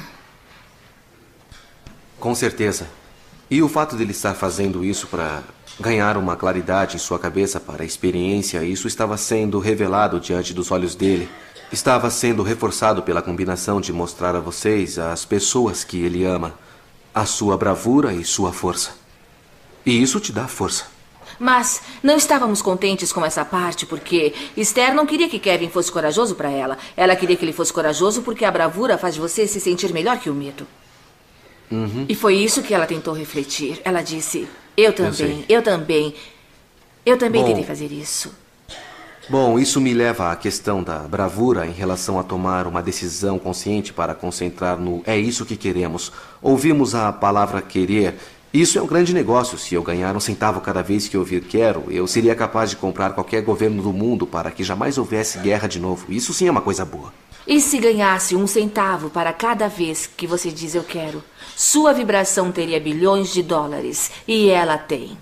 Speaker 4: Com certeza. E o fato de ele estar fazendo isso para ganhar uma claridade em sua cabeça para a experiência, isso estava sendo revelado diante dos olhos dele. Estava sendo reforçado pela combinação de mostrar a vocês as pessoas que ele ama, a sua bravura e sua força. E isso te dá força.
Speaker 1: Mas não estávamos contentes com essa parte porque Esther não queria que Kevin fosse corajoso para ela. Ela queria que ele fosse corajoso porque a bravura faz você se sentir melhor que o medo. E foi isso que ela tentou refletir. Ela disse, eu também tentei fazer isso.
Speaker 4: Bom, isso me leva à questão da bravura em relação a tomar uma decisão consciente para concentrar no é isso que queremos. Ouvimos a palavra querer. Isso é um grande negócio. Se eu ganhar um centavo cada vez que ouvir quero, eu seria capaz de comprar qualquer governo do mundo para que jamais houvesse guerra de novo. Isso sim é uma coisa boa.
Speaker 1: E se ganhasse um centavo para cada vez que você diz eu quero, sua vibração teria bilhões de dólares. E ela tem.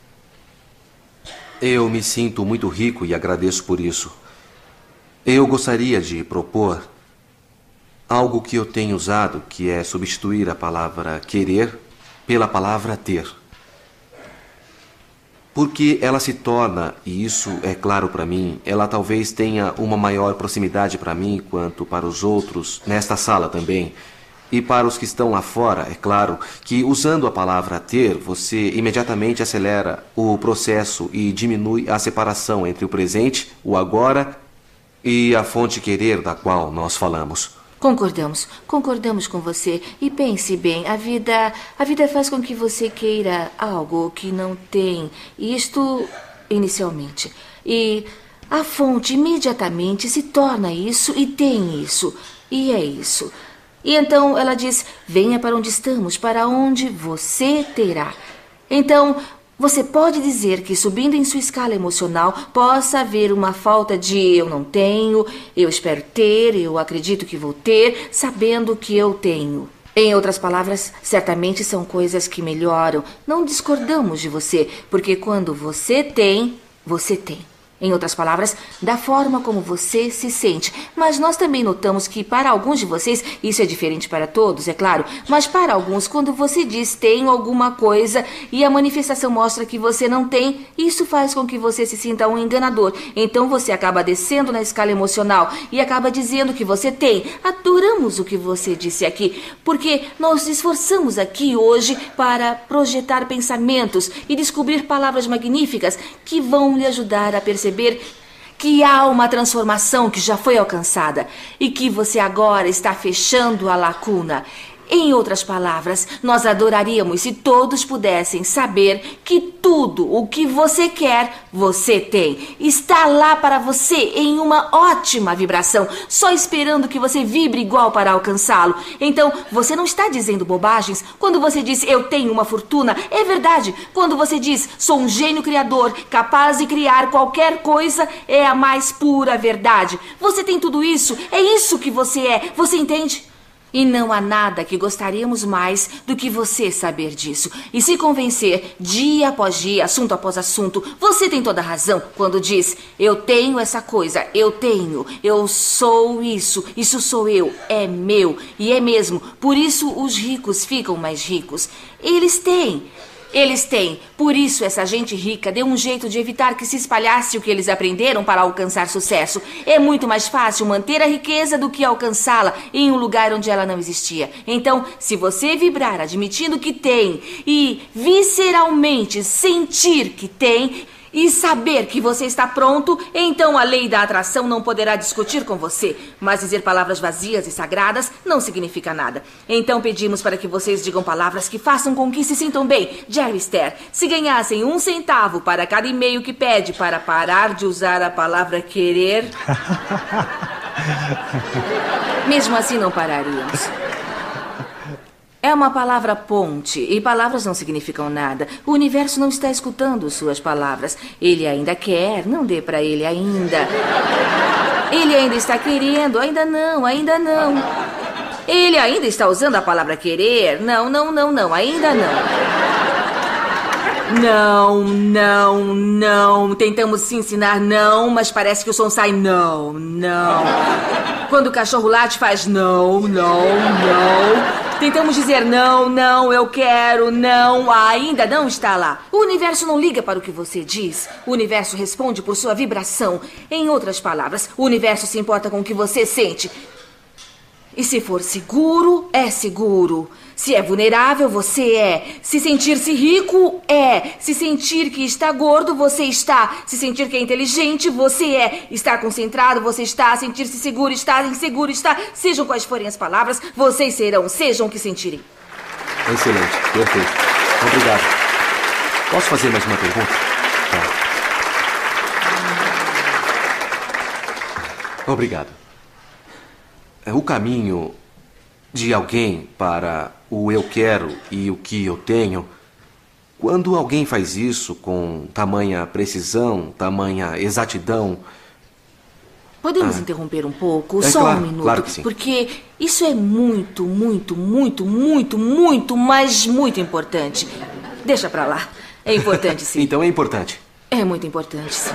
Speaker 4: Eu me sinto muito rico e agradeço por isso. Eu gostaria de propor algo que eu tenho usado, que é substituir a palavra querer pela palavra ter. Porque ela se torna, e isso é claro para mim, ela talvez tenha uma maior proximidade para mim quanto para os outros, nesta sala também. E para os que estão lá fora, é claro que usando a palavra ter, você imediatamente acelera o processo e diminui a separação entre o presente, o agora e a fonte querer da qual nós falamos.
Speaker 1: Concordamos com você. E pense bem, a vida faz com que você queira algo que não tem. Isto inicialmente. E a fonte imediatamente se torna isso e tem isso. E é isso. E então ela diz, venha para onde estamos, para onde você terá. Então, você pode dizer que subindo em sua escala emocional possa haver uma falta de eu não tenho, eu espero ter, eu acredito que vou ter, sabendo que eu tenho. Em outras palavras, certamente são coisas que melhoram. Não discordamos de você, porque quando você tem, você tem. Em outras palavras, da forma como você se sente. Mas nós também notamos que para alguns de vocês, isso é diferente para todos, é claro, mas para alguns, quando você diz tenho alguma coisa e a manifestação mostra que você não tem, isso faz com que você se sinta um enganador. Então você acaba descendo na escala emocional e acaba dizendo que você tem. Adoramos o que você disse aqui, porque nós nos esforçamos aqui hoje para projetar pensamentos e descobrir palavras magníficas que vão lhe ajudar a perceber que há uma transformação que já foi alcançada e que você agora está fechando a lacuna. Em outras palavras, nós adoraríamos se todos pudessem saber que tudo o que você quer, você tem. Está lá para você em uma ótima vibração, só esperando que você vibre igual para alcançá-lo. Então, você não está dizendo bobagens quando você diz eu tenho uma fortuna. É verdade. Quando você diz sou um gênio criador, capaz de criar qualquer coisa, é a mais pura verdade. Você tem tudo isso, é isso que você é. Você entende? E não há nada que gostaríamos mais do que você saber disso. E se convencer dia após dia, assunto após assunto. Você tem toda a razão quando diz eu tenho essa coisa, eu tenho, eu sou isso sou eu, é meu. E é mesmo, por isso os ricos ficam mais ricos. Eles têm. Eles têm. Por isso, essa gente rica deu um jeito de evitar que se espalhasse o que eles aprenderam para alcançar sucesso. É muito mais fácil manter a riqueza do que alcançá-la em um lugar onde ela não existia. Então, se você vibrar admitindo que tem e visceralmente sentir que tem e saber que você está pronto, então a lei da atração não poderá discutir com você. Mas dizer palavras vazias e sagradas não significa nada. Então pedimos para que vocês digam palavras que façam com que se sintam bem. Jerry Esther, se ganhassem 1 centavo para cada e-mail que pede para parar de usar a palavra querer... Mesmo assim não pararíamos. É uma palavra ponte, e palavras não significam nada. O universo não está escutando suas palavras. Ele ainda quer, não dê para ele ainda. Ele ainda está querendo, ainda não, ainda não. Ele ainda está usando a palavra querer, não, ainda não. Não. Tentamos se ensinar não, mas parece que o som sai não. Quando o cachorro late, faz não. Tentamos dizer não, eu quero, não, ainda não está lá. O universo não liga para o que você diz. O universo responde por sua vibração. Em outras palavras, o universo se importa com o que você sente. E se for seguro, é seguro. Se é vulnerável, você é. Se sentir-se rico, é. Se sentir que está gordo, você está. Se sentir que é inteligente, você é. Estar concentrado, você está. Sentir-se seguro, está. Inseguro, está. Sejam quais forem as palavras, vocês serão. Sejam o que sentirem.
Speaker 4: Excelente. Perfeito. Obrigado. Posso fazer mais uma pergunta? Tá. Obrigado. O caminho de alguém para o eu quero e o que eu tenho, quando alguém faz isso com tamanha precisão, tamanha exatidão...
Speaker 1: Podemos interromper um pouco?
Speaker 4: É
Speaker 1: Só
Speaker 4: claro,
Speaker 1: um minuto.
Speaker 4: claro que sim.
Speaker 1: Porque isso é muito, mas muito importante. Deixa pra lá. É importante, sim.
Speaker 4: Então é importante.
Speaker 1: É muito importante, sim.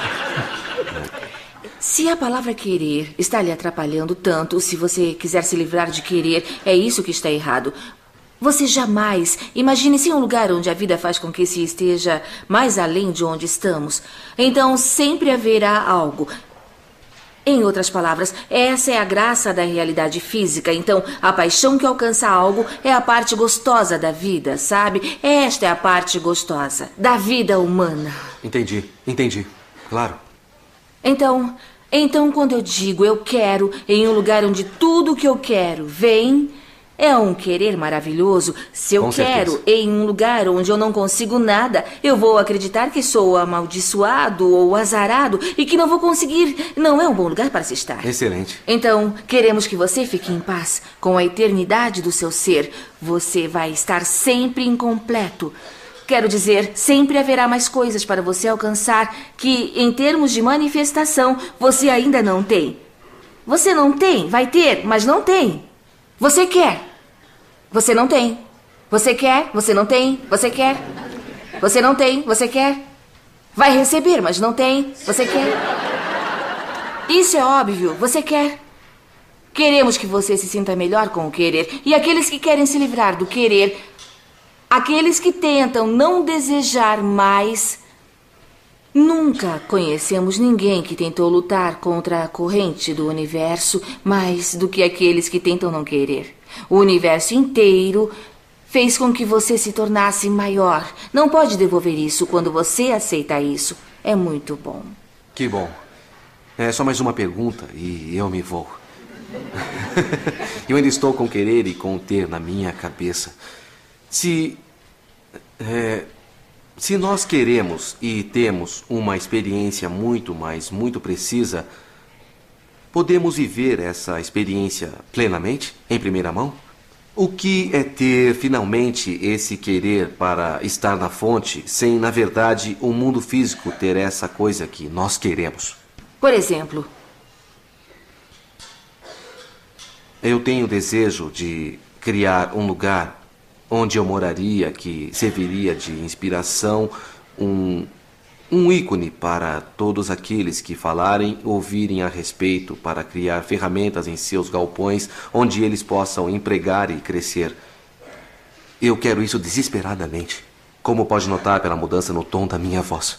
Speaker 1: Se a palavra querer está lhe atrapalhando tanto, se você quiser se livrar de querer, é isso que está errado. Você jamais imagine-se em um lugar onde a vida faz com que se esteja mais além de onde estamos. Então sempre haverá algo. Em outras palavras, essa é a graça da realidade física. Então, a paixão que alcança algo é a parte gostosa da vida, sabe? Esta é a parte gostosa da vida humana.
Speaker 4: Entendi. Claro.
Speaker 1: Então, quando eu digo eu quero em um lugar onde tudo que eu quero vem, é um querer maravilhoso. Se eu quero em um lugar onde eu não consigo nada, eu vou acreditar que sou amaldiçoado ou azarado e que não vou conseguir. Não é um bom lugar para se estar.
Speaker 4: Excelente.
Speaker 1: Então, queremos que você fique em paz com a eternidade do seu ser. Você vai estar sempre incompleto. Quero dizer, sempre haverá mais coisas para você alcançar que, em termos de manifestação, você ainda não tem. Você não tem, vai ter, mas não tem. Você quer. Você não tem. Você quer, você não tem, você quer. Você não tem, você quer. Vai receber, mas não tem, você quer. Isso é óbvio, você quer. Queremos que você se sinta melhor com o querer. E aqueles que querem se livrar do querer... Aqueles que tentam não desejar mais... Nunca conhecemos ninguém que tentou lutar contra a corrente do universo mais do que aqueles que tentam não querer. O universo inteiro fez com que você se tornasse maior. Não pode devolver isso quando você aceita isso. É muito bom.
Speaker 4: Que bom. É só mais uma pergunta e eu me vou. Eu ainda estou com querer e com ter na minha cabeça. Se nós queremos e temos uma experiência muito precisa, podemos viver essa experiência plenamente, em primeira mão? O que é ter finalmente esse querer para estar na fonte, sem, na verdade, o mundo físico ter essa coisa que nós queremos?
Speaker 1: Por exemplo...
Speaker 4: Eu tenho o desejo de criar um lugar onde eu moraria, que serviria de inspiração, um ícone para todos aqueles que falarem, ouvirem a respeito, para criar ferramentas em seus galpões, onde eles possam empregar e crescer. Eu quero isso desesperadamente. como pode notar pela mudança no tom da minha voz.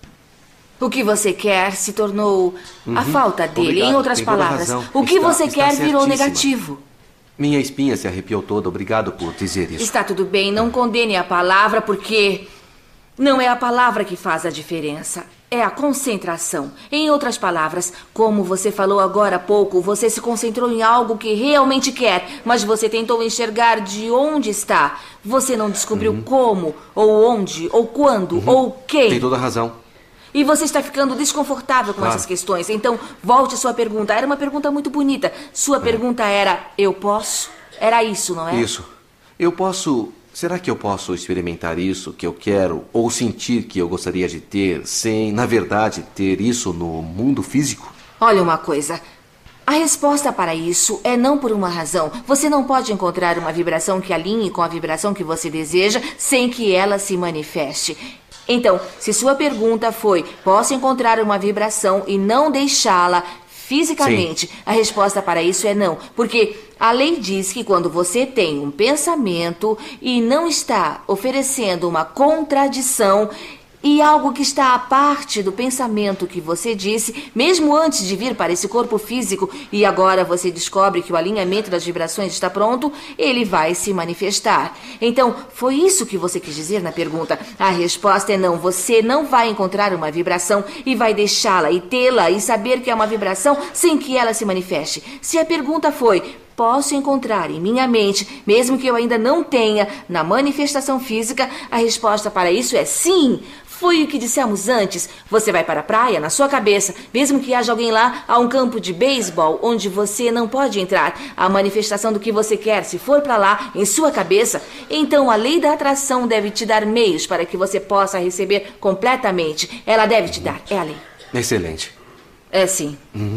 Speaker 1: O que você quer se tornou a falta dele.
Speaker 4: Obrigado,
Speaker 1: Em outras
Speaker 4: tem toda
Speaker 1: palavras,
Speaker 4: razão.
Speaker 1: o que você
Speaker 4: Está
Speaker 1: quer virou
Speaker 4: certíssima.
Speaker 1: negativo.
Speaker 4: Minha espinha se arrepiou toda. Obrigado por dizer isso.
Speaker 1: Está tudo bem, não condene a palavra, porque não é a palavra que faz a diferença. É a concentração. Em outras palavras, como você falou agora há pouco, você se concentrou em algo que realmente quer, mas você tentou enxergar de onde está. Você não descobriu como, ou onde, ou quando, ou quem.
Speaker 4: Tem toda razão.
Speaker 1: E você está ficando desconfortável com
Speaker 4: Claro.
Speaker 1: essas questões. Então, volte à sua pergunta. Era uma pergunta muito bonita. Sua pergunta era, eu posso? Era isso, não é?
Speaker 4: Isso. Eu posso... Será que eu posso experimentar isso que eu quero ou sentir que eu gostaria de ter sem, na verdade, ter isso no mundo físico?
Speaker 1: Olha uma coisa. A resposta para isso é não por uma razão. Você não pode encontrar uma vibração que alinhe com a vibração que você deseja sem que ela se manifeste. Então, se sua pergunta foi, posso encontrar uma vibração e não deixá-la fisicamente? Sim. A resposta para isso é não, porque a lei diz que quando você tem um pensamento e não está oferecendo uma contradição e algo que está à parte do pensamento que você disse, mesmo antes de vir para esse corpo físico, e agora você descobre que o alinhamento das vibrações está pronto, ele vai se manifestar. Então, foi isso que você quis dizer na pergunta. A resposta é não. Você não vai encontrar uma vibração e vai deixá-la e tê-la e saber que é uma vibração sem que ela se manifeste. Se a pergunta foi, posso encontrar em minha mente, mesmo que eu ainda não tenha, na manifestação física, a resposta para isso é sim. Foi o que dissemos antes. Você vai para a praia, na sua cabeça. Mesmo que haja alguém lá, há um campo de beisebol onde você não pode entrar. A manifestação do que você quer, se for para lá, em sua cabeça, então a lei da atração deve te dar meios para que você possa receber completamente. Ela deve te dar. É a lei.
Speaker 4: Excelente.
Speaker 1: É sim.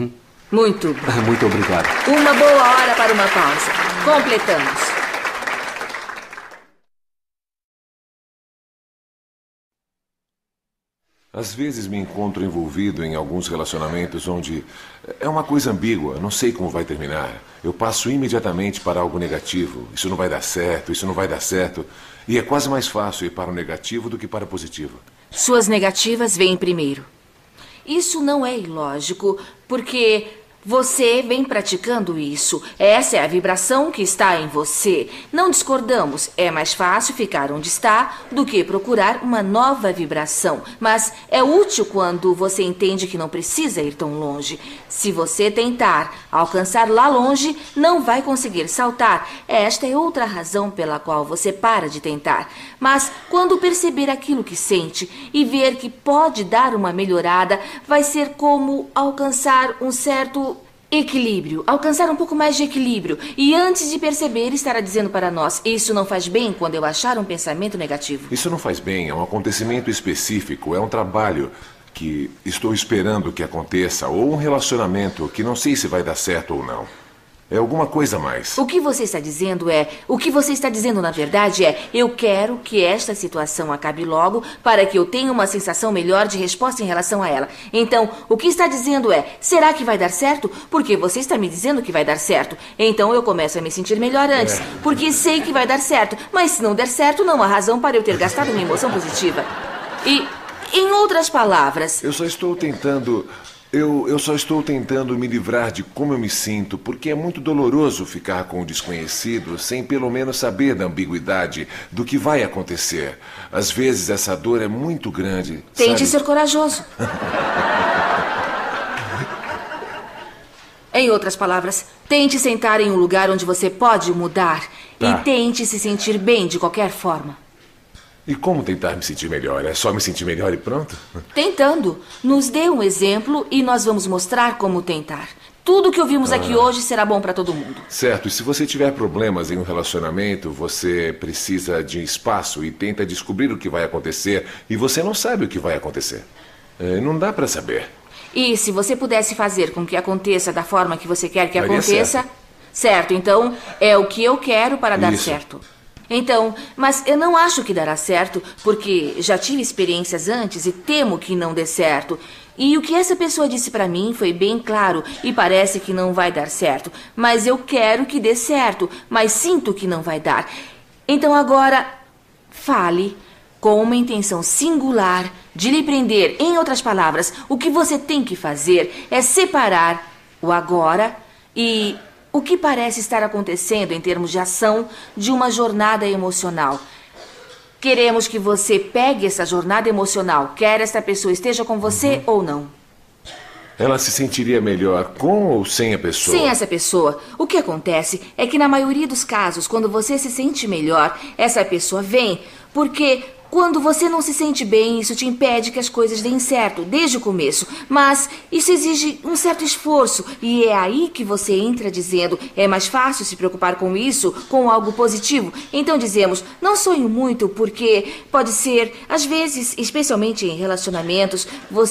Speaker 1: Muito bom.
Speaker 4: Muito obrigado.
Speaker 1: Uma boa hora para uma pausa. Completamos.
Speaker 5: Às vezes me encontro envolvido em alguns relacionamentos onde é uma coisa ambígua, não sei como vai terminar. Eu passo imediatamente para algo negativo. Isso não vai dar certo, isso não vai dar certo. E é quase mais fácil ir para o negativo do que para o positivo.
Speaker 1: Suas negativas vêm primeiro. Isso não é ilógico, porque você vem praticando isso. Essa é a vibração que está em você. Não discordamos. É mais fácil ficar onde está do que procurar uma nova vibração. Mas é útil quando você entende que não precisa ir tão longe. Se você tentar alcançar lá longe, não vai conseguir saltar. Esta é outra razão pela qual você para de tentar. Mas quando perceber aquilo que sente e ver que pode dar uma melhorada, vai ser como alcançar um certo equilíbrio, alcançar um pouco mais de equilíbrio. E antes de perceber, estará dizendo para nós, isso não faz bem quando eu achar um pensamento negativo.
Speaker 5: Isso não faz bem, é um acontecimento específico, é um trabalho que estou esperando que aconteça, ou um relacionamento que não sei se vai dar certo ou não. É alguma coisa a mais.
Speaker 1: O que você está dizendo na verdade é, eu quero que esta situação acabe logo para que eu tenha uma sensação melhor de resposta em relação a ela. Então, o que está dizendo é, será que vai dar certo? Porque você está me dizendo que vai dar certo. Então eu começo a me sentir melhor antes, porque sei que vai dar certo. Mas se não der certo, não há razão para eu ter gastado minha emoção positiva. E, em outras palavras...
Speaker 5: Eu só estou tentando me livrar de como eu me sinto, porque é muito doloroso ficar com o desconhecido sem pelo menos saber da ambiguidade do que vai acontecer. Às vezes essa dor é muito grande.
Speaker 1: Tente ser corajoso. Em outras palavras, tente sentar em um lugar onde você pode mudar e tente se sentir bem de qualquer forma.
Speaker 5: E como tentar me sentir melhor? É só me sentir melhor e pronto?
Speaker 1: Tentando. Nos dê um exemplo e nós vamos mostrar como tentar. Tudo que ouvimos aqui hoje será bom para todo mundo.
Speaker 5: Certo. E se você tiver problemas em um relacionamento, você precisa de espaço e tenta descobrir o que vai acontecer e você não sabe o que vai acontecer. Não dá para saber.
Speaker 1: E se você pudesse fazer com que aconteça da forma que você quer que aconteça... Certo, então é o que eu quero para dar certo. Então, mas eu não acho que dará certo, porque já tive experiências antes e temo que não dê certo. E o que essa pessoa disse para mim foi bem claro e parece que não vai dar certo. Mas eu quero que dê certo, mas sinto que não vai dar. Então agora, fale com uma intenção singular de lhe prender. Em outras palavras, o que você tem que fazer é separar o agora e o que parece estar acontecendo em termos de ação de uma jornada emocional. Queremos que você pegue essa jornada emocional, quer esta pessoa esteja com você ou não.
Speaker 5: Ela se sentiria melhor com ou sem a pessoa?
Speaker 1: Sem essa pessoa. O que acontece é que na maioria dos casos, quando você se sente melhor, essa pessoa vem, porque quando você não se sente bem, isso te impede que as coisas deem certo, desde o começo. Mas isso exige um certo esforço, e é aí que você entra dizendo, é mais fácil se preocupar com isso, com algo positivo. Então dizemos, não sonho muito, porque pode ser, às vezes, especialmente em relacionamentos,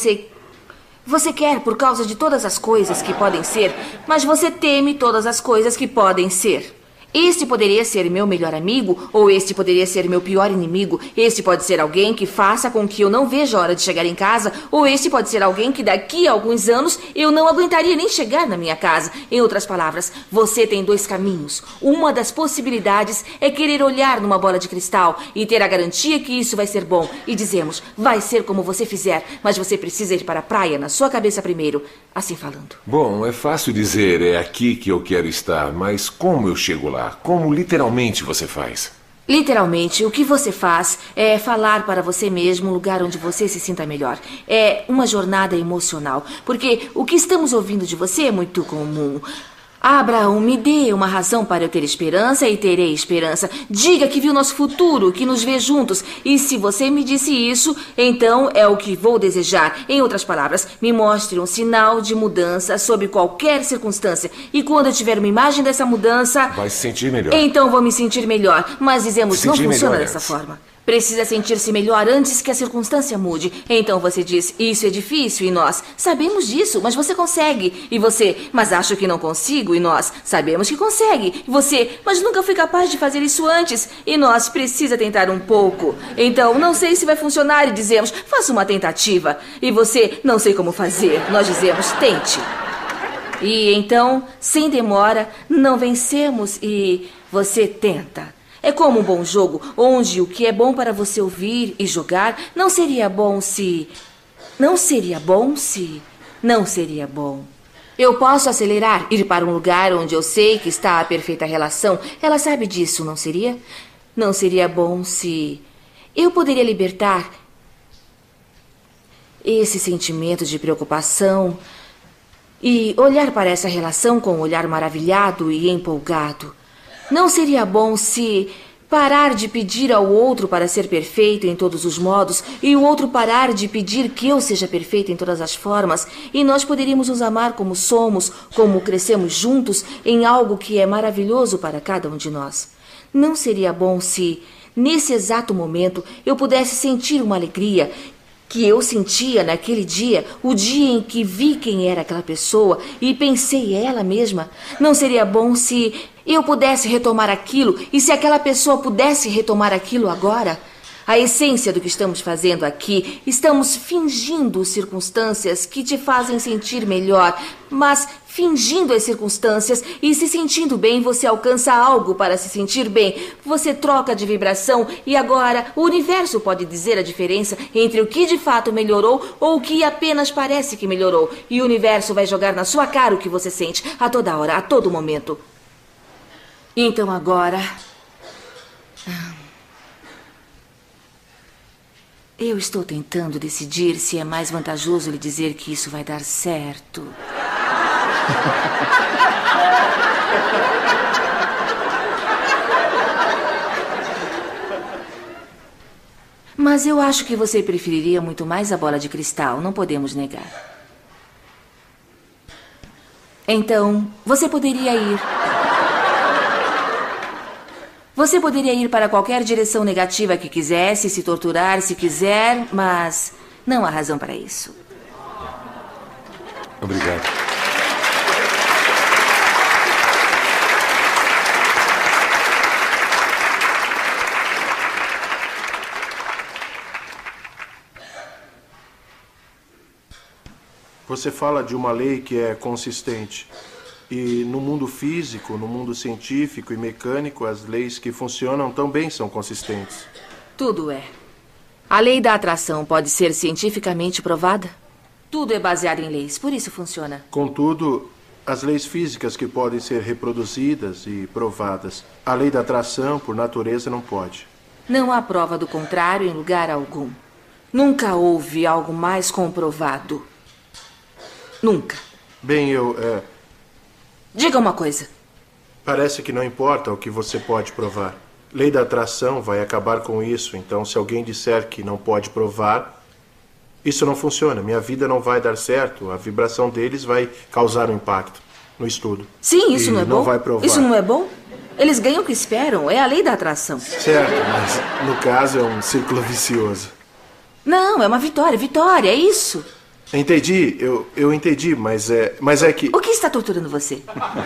Speaker 1: Você quer por causa de todas as coisas que podem ser, mas você teme todas as coisas que podem ser. Este poderia ser meu melhor amigo, ou este poderia ser meu pior inimigo. Este pode ser alguém que faça com que eu não veja a hora de chegar em casa, ou este pode ser alguém que daqui a alguns anos eu não aguentaria nem chegar na minha casa. Em outras palavras, você tem dois caminhos. Uma das possibilidades é querer olhar numa bola de cristal e ter a garantia que isso vai ser bom. E dizemos, vai ser como você fizer, mas você precisa ir para a praia na sua cabeça primeiro. Assim falando.
Speaker 5: Bom, é fácil dizer, é aqui que eu quero estar, mas como eu chego lá? Como literalmente você faz?
Speaker 1: Literalmente, o que você faz é falar para você mesmo um lugar onde você se sinta melhor. É uma jornada emocional, porque o que estamos ouvindo de você é muito comum. Abraão, me dê uma razão para eu ter esperança e terei esperança. Diga que viu nosso futuro, que nos vê juntos. E se você me disse isso, então é o que vou desejar. Em outras palavras, me mostre um sinal de mudança sob qualquer circunstância. E quando eu tiver uma imagem dessa mudança...
Speaker 5: Vai se sentir melhor.
Speaker 1: Então vou me sentir melhor. Mas dizemos, não funciona dessa
Speaker 5: antes.
Speaker 1: forma. Precisa sentir-se melhor antes que a circunstância mude. Então você diz, isso é difícil, e nós, sabemos disso, mas você consegue. E você, mas acho que não consigo, e nós, sabemos que consegue. E você, mas nunca fui capaz de fazer isso antes. E nós, precisa tentar um pouco. Então, não sei se vai funcionar, e dizemos, faça uma tentativa. E você, não sei como fazer. Nós dizemos, tente. E então, sem demora, não vencemos e você tenta. É como um bom jogo, onde o que é bom para você ouvir e jogar não seria bom se... Não seria bom se... Não seria bom. Eu posso acelerar, ir para um lugar onde eu sei que está a perfeita relação. Ela sabe disso, não seria? Não seria bom se... Eu poderia libertar esse sentimento de preocupação e olhar para essa relação com um olhar maravilhado e empolgado. Não seria bom se parar de pedir ao outro para ser perfeito em todos os modos e o outro parar de pedir que eu seja perfeito em todas as formas e nós poderíamos nos amar como somos, como crescemos juntos em algo que é maravilhoso para cada um de nós? Não seria bom se, nesse exato momento, eu pudesse sentir uma alegria que eu sentia naquele dia, o dia em que vi quem era aquela pessoa e pensei ela mesma? Não seria bom se eu pudesse retomar aquilo e se aquela pessoa pudesse retomar aquilo agora? A essência do que estamos fazendo aqui, estamos fingindo circunstâncias que te fazem sentir melhor, mas fingindo as circunstâncias e se sentindo bem, você alcança algo para se sentir bem. Você troca de vibração e agora o universo pode dizer a diferença entre o que de fato melhorou ou o que apenas parece que melhorou. E o universo vai jogar na sua cara o que você sente a toda hora, a todo momento. Então agora... Eu estou tentando decidir se é mais vantajoso lhe dizer que isso vai dar certo. Mas eu acho que você preferiria muito mais a bola de cristal, não podemos negar. Então, você poderia ir. Você poderia ir para qualquer direção negativa que quisesse, se torturar se quiser, mas não há razão para isso.
Speaker 5: Obrigado.
Speaker 6: Você fala de uma lei que é consistente. E no mundo físico, no mundo científico e mecânico, as leis que funcionam também são consistentes.
Speaker 1: Tudo é. A lei da atração pode ser cientificamente provada? Tudo é baseado em leis, por isso funciona.
Speaker 6: Contudo, as leis físicas que podem ser reproduzidas e provadas. A lei da atração, por natureza, não pode.
Speaker 1: Não há prova do contrário em lugar algum. Nunca houve algo mais comprovado. Nunca.
Speaker 6: Bem,
Speaker 1: Diga uma coisa.
Speaker 6: Parece que não importa o que você pode provar. Lei da atração vai acabar com isso. Então, se alguém disser que não pode provar, isso não funciona. Minha vida não vai dar certo. A vibração deles vai causar um impacto no estudo.
Speaker 1: Sim, isso não é bom?
Speaker 6: Vai provar.
Speaker 1: Isso não é bom? Eles ganham o que esperam. É a lei da atração.
Speaker 6: Certo, mas no caso é um círculo vicioso.
Speaker 1: Não, é uma vitória. Vitória, é isso.
Speaker 6: Entendi, eu entendi, mas é que...
Speaker 1: O que está torturando você?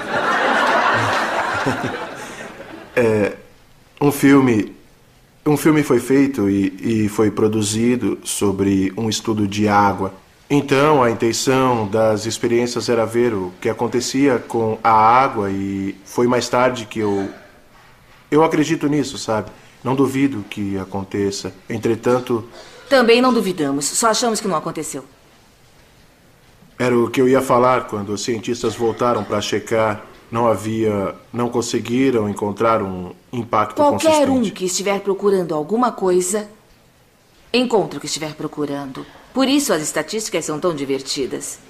Speaker 6: Um filme foi feito e foi produzido sobre um estudo de água. Então, a intenção das experiências era ver o que acontecia com a água e foi mais tarde que eu acredito nisso, sabe? Não duvido que aconteça. Entretanto...
Speaker 1: Também não duvidamos, só achamos que não aconteceu.
Speaker 6: Era o que eu ia falar quando os cientistas voltaram para checar. Não conseguiram encontrar um impacto consistente.
Speaker 1: Qualquer um que estiver procurando alguma coisa, encontra o que estiver procurando. Por isso as estatísticas são tão divertidas.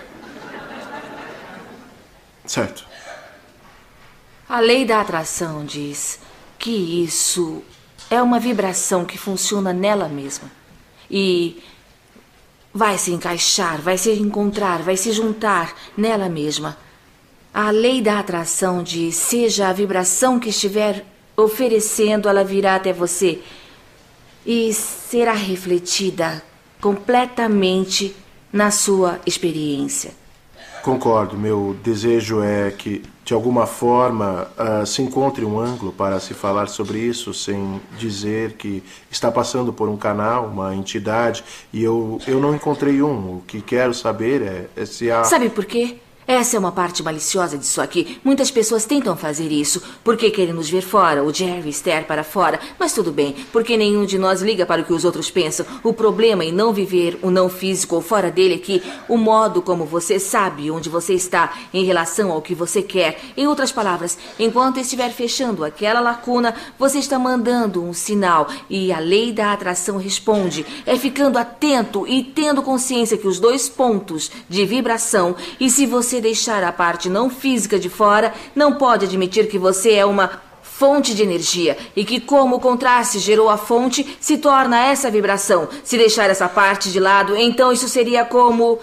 Speaker 6: Certo.
Speaker 1: A lei da atração diz que isso é uma vibração que funciona nela mesma. E vai se encaixar, vai se encontrar, vai se juntar nela mesma. A lei da atração diz, seja a vibração que estiver oferecendo, ela virá até você e será refletida completamente na sua experiência.
Speaker 6: Concordo. Meu desejo é que, de alguma forma, se encontre um ângulo para se falar sobre isso sem dizer que está passando por um canal, uma entidade, e eu não encontrei um. O que quero saber é se há...
Speaker 1: Sabe por quê? Essa é uma parte maliciosa disso aqui. Muitas pessoas tentam fazer isso porque querem nos ver fora, o Jerry, Esther para fora. Mas tudo bem, porque nenhum de nós liga para o que os outros pensam. O problema em não viver o não físico ou fora dele é que o modo como você sabe onde você está em relação ao que você quer. Em outras palavras, enquanto estiver fechando aquela lacuna, você está mandando um sinal e a lei da atração responde. É ficando atento e tendo consciência que os dois pontos de vibração, e se você deixar a parte não física de fora, não pode admitir que você é uma fonte de energia e que, como o contraste gerou a fonte, se torna essa vibração. Se deixar essa parte de lado, então isso seria como...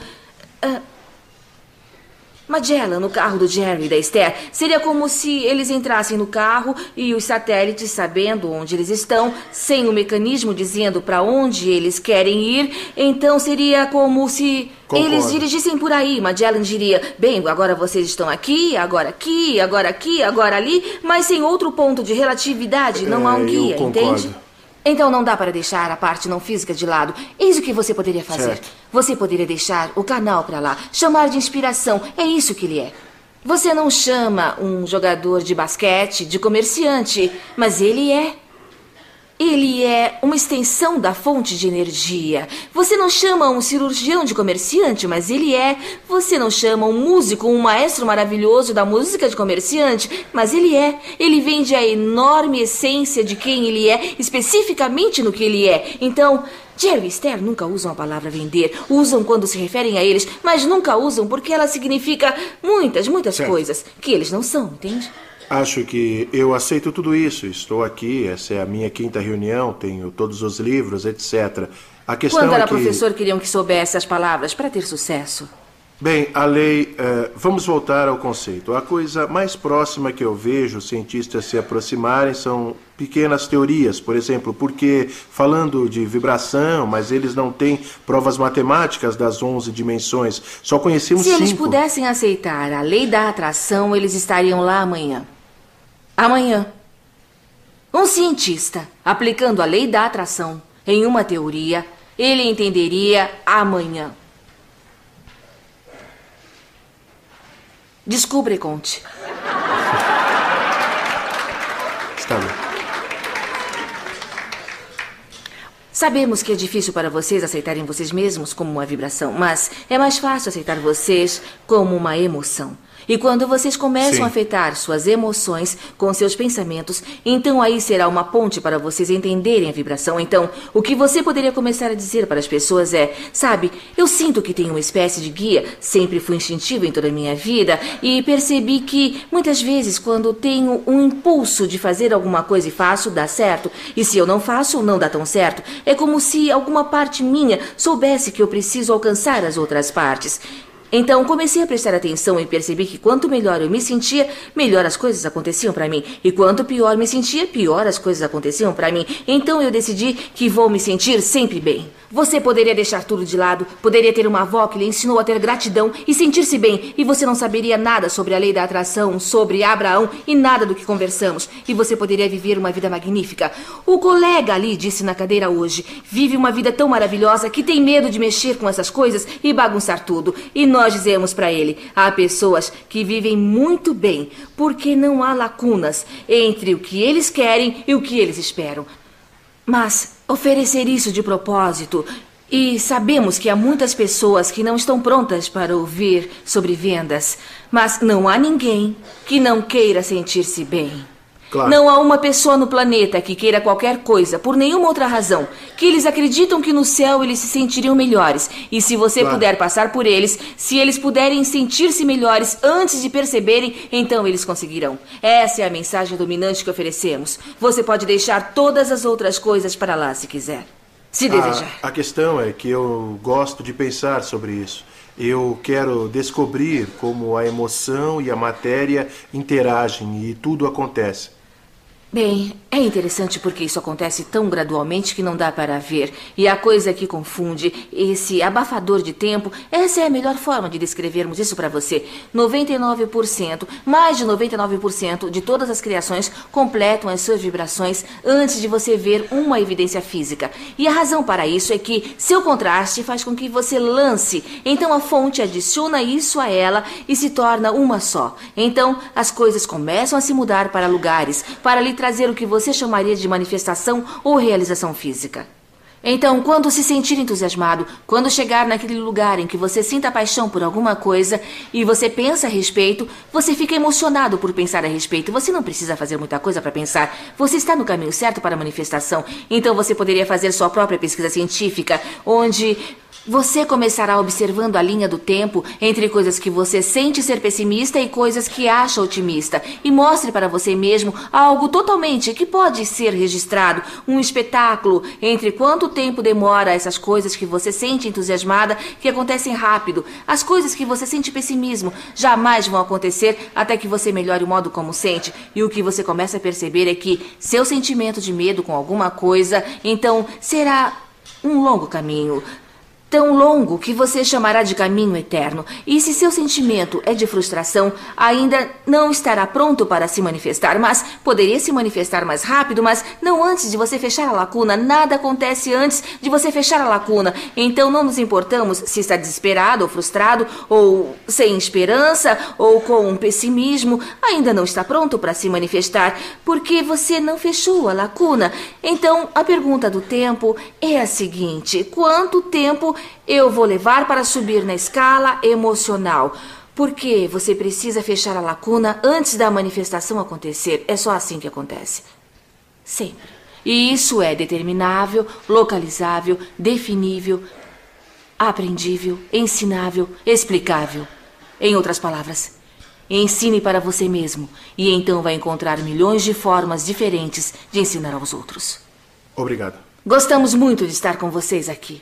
Speaker 1: Magellan no carro do Jerry e da Esther. Seria como se eles entrassem no carro e os satélites, sabendo onde eles estão, sem o mecanismo dizendo para onde eles querem ir, então seria como se eles dirigissem por aí. Magellan diria, bem, agora vocês estão aqui, agora ali, mas sem outro ponto de relatividade, não há um guia, entende? Então não dá para deixar a parte não física de lado. Eis o que você poderia fazer.
Speaker 6: Certo.
Speaker 1: Você poderia deixar o canal para lá, chamar de inspiração. É isso que ele é. Você não chama um jogador de basquete de comerciante, mas ele é. Ele é uma extensão da fonte de energia. Você não chama um cirurgião de comerciante, mas ele é. Você não chama um músico, um maestro maravilhoso da música de comerciante, mas ele é. Ele vende a enorme essência de quem ele é, especificamente no que ele é. Então, Jerry e Esther nunca usam a palavra vender. Usam quando se referem a eles, mas nunca usam porque ela significa muitas coisas que eles não são, entende?
Speaker 6: Acho que eu aceito tudo isso. Estou aqui, essa é a minha 5ª reunião, tenho todos os livros, etc. A questão
Speaker 1: Quando era
Speaker 6: é que...
Speaker 1: professor, queriam que soubesse as palavras para ter sucesso.
Speaker 6: Bem, a lei... vamos voltar ao conceito. A coisa mais próxima que eu vejo os cientistas se aproximarem são pequenas teorias. Por exemplo, porque falando de vibração, mas eles não têm provas matemáticas das 11 dimensões. Só conhecemos 5.
Speaker 1: Se eles pudessem aceitar a lei da atração, eles estariam lá amanhã. Amanhã. Um cientista aplicando a lei da atração em uma teoria, ele entenderia amanhã. Descubra e conte.
Speaker 6: Está bem.
Speaker 1: Sabemos que é difícil para vocês aceitarem vocês mesmos como uma vibração, mas é mais fácil aceitar vocês como uma emoção. E quando vocês começam a afetar suas emoções com seus pensamentos, então aí será uma ponte para vocês entenderem a vibração. Então, o que você poderia começar a dizer para as pessoas é, sabe, eu sinto que tenho uma espécie de guia, sempre fui instintivo em toda a minha vida e percebi que muitas vezes quando tenho um impulso de fazer alguma coisa e faço, dá certo. E se eu não faço, não dá tão certo. É como se alguma parte minha soubesse que eu preciso alcançar as outras partes. Então comecei a prestar atenção e percebi que quanto melhor eu me sentia, melhor as coisas aconteciam para mim. E quanto pior me sentia, pior as coisas aconteciam para mim. Então eu decidi que vou me sentir sempre bem. Você poderia deixar tudo de lado, poderia ter uma avó que lhe ensinou a ter gratidão e sentir-se bem, e você não saberia nada sobre a lei da atração, sobre Abraão e nada do que conversamos, e você poderia viver uma vida magnífica. O colega ali disse na cadeira hoje, vive uma vida tão maravilhosa que tem medo de mexer com essas coisas e bagunçar tudo. E nós dizemos para ele, há pessoas que vivem muito bem, porque não há lacunas entre o que eles querem e o que eles esperam. Mas oferecer isso de propósito, e sabemos que há muitas pessoas que não estão prontas para ouvir sobre vendas, mas não há ninguém que não queira sentir-se bem.
Speaker 6: Claro.
Speaker 1: Não há uma pessoa no planeta que queira qualquer coisa, por nenhuma outra razão, que eles acreditam que no céu eles se sentiriam melhores. E se você puder passar por eles, se eles puderem sentir-se melhores antes de perceberem, então eles conseguirão. Essa é a mensagem dominante que oferecemos. Você pode deixar todas as outras coisas para lá se quiser, se desejar.
Speaker 6: A questão é que eu gosto de pensar sobre isso. Eu quero descobrir como a emoção e a matéria interagem e tudo acontece.
Speaker 1: Bem, é interessante porque isso acontece tão gradualmente que não dá para ver. E a coisa que confunde, esse abafador de tempo, essa é a melhor forma de descrevermos isso para você. 99%, mais de 99% de todas as criações completam as suas vibrações antes de você ver uma evidência física. E a razão para isso é que seu contraste faz com que você lance. Então a fonte adiciona isso a ela e se torna uma só. Então as coisas começam a se mudar para lugares, para lhe trazer o que você chamaria de manifestação ou realização física. Então, quando se sentir entusiasmado, quando chegar naquele lugar em que você sinta paixão por alguma coisa e você pensa a respeito, você fica emocionado por pensar a respeito. Você não precisa fazer muita coisa para pensar. Você está no caminho certo para a manifestação. Então, você poderia fazer sua própria pesquisa científica, onde você começará observando a linha do tempo entre coisas que você sente ser pessimista e coisas que acha otimista. E mostre para você mesmo algo totalmente que pode ser registrado. Um espetáculo entre quanto tempo demora essas coisas que você sente entusiasmada, que acontecem rápido. As coisas que você sente pessimismo jamais vão acontecer até que você melhore o modo como sente. E o que você começa a perceber é que seu sentimento de medo com alguma coisa, então será um longo caminho. Tão longo que você chamará de caminho eterno. E se seu sentimento é de frustração, ainda não estará pronto para se manifestar, mas poderia se manifestar mais rápido, mas não antes de você fechar a lacuna. Nada acontece antes de você fechar a lacuna. Então não nos importamos se está desesperado ou frustrado, ou sem esperança, ou com um pessimismo. Ainda não está pronto para se manifestar, porque você não fechou a lacuna. Então a pergunta do tempo é a seguinte: quanto tempo eu vou levar para subir na escala emocional? Porque você precisa fechar a lacuna antes da manifestação acontecer. É só assim que acontece. Sempre. E isso é determinável, localizável, definível, aprendível, ensinável, explicável. Em outras palavras, ensine para você mesmo e então vai encontrar milhões de formas diferentes de ensinar aos outros.
Speaker 6: Obrigado.
Speaker 1: Gostamos muito de estar com vocês aqui.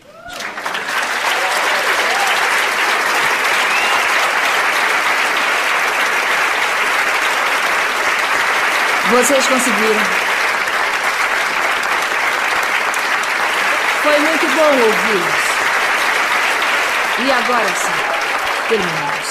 Speaker 1: Vocês conseguiram. Foi muito bom ouvi-los. E agora sim, terminamos.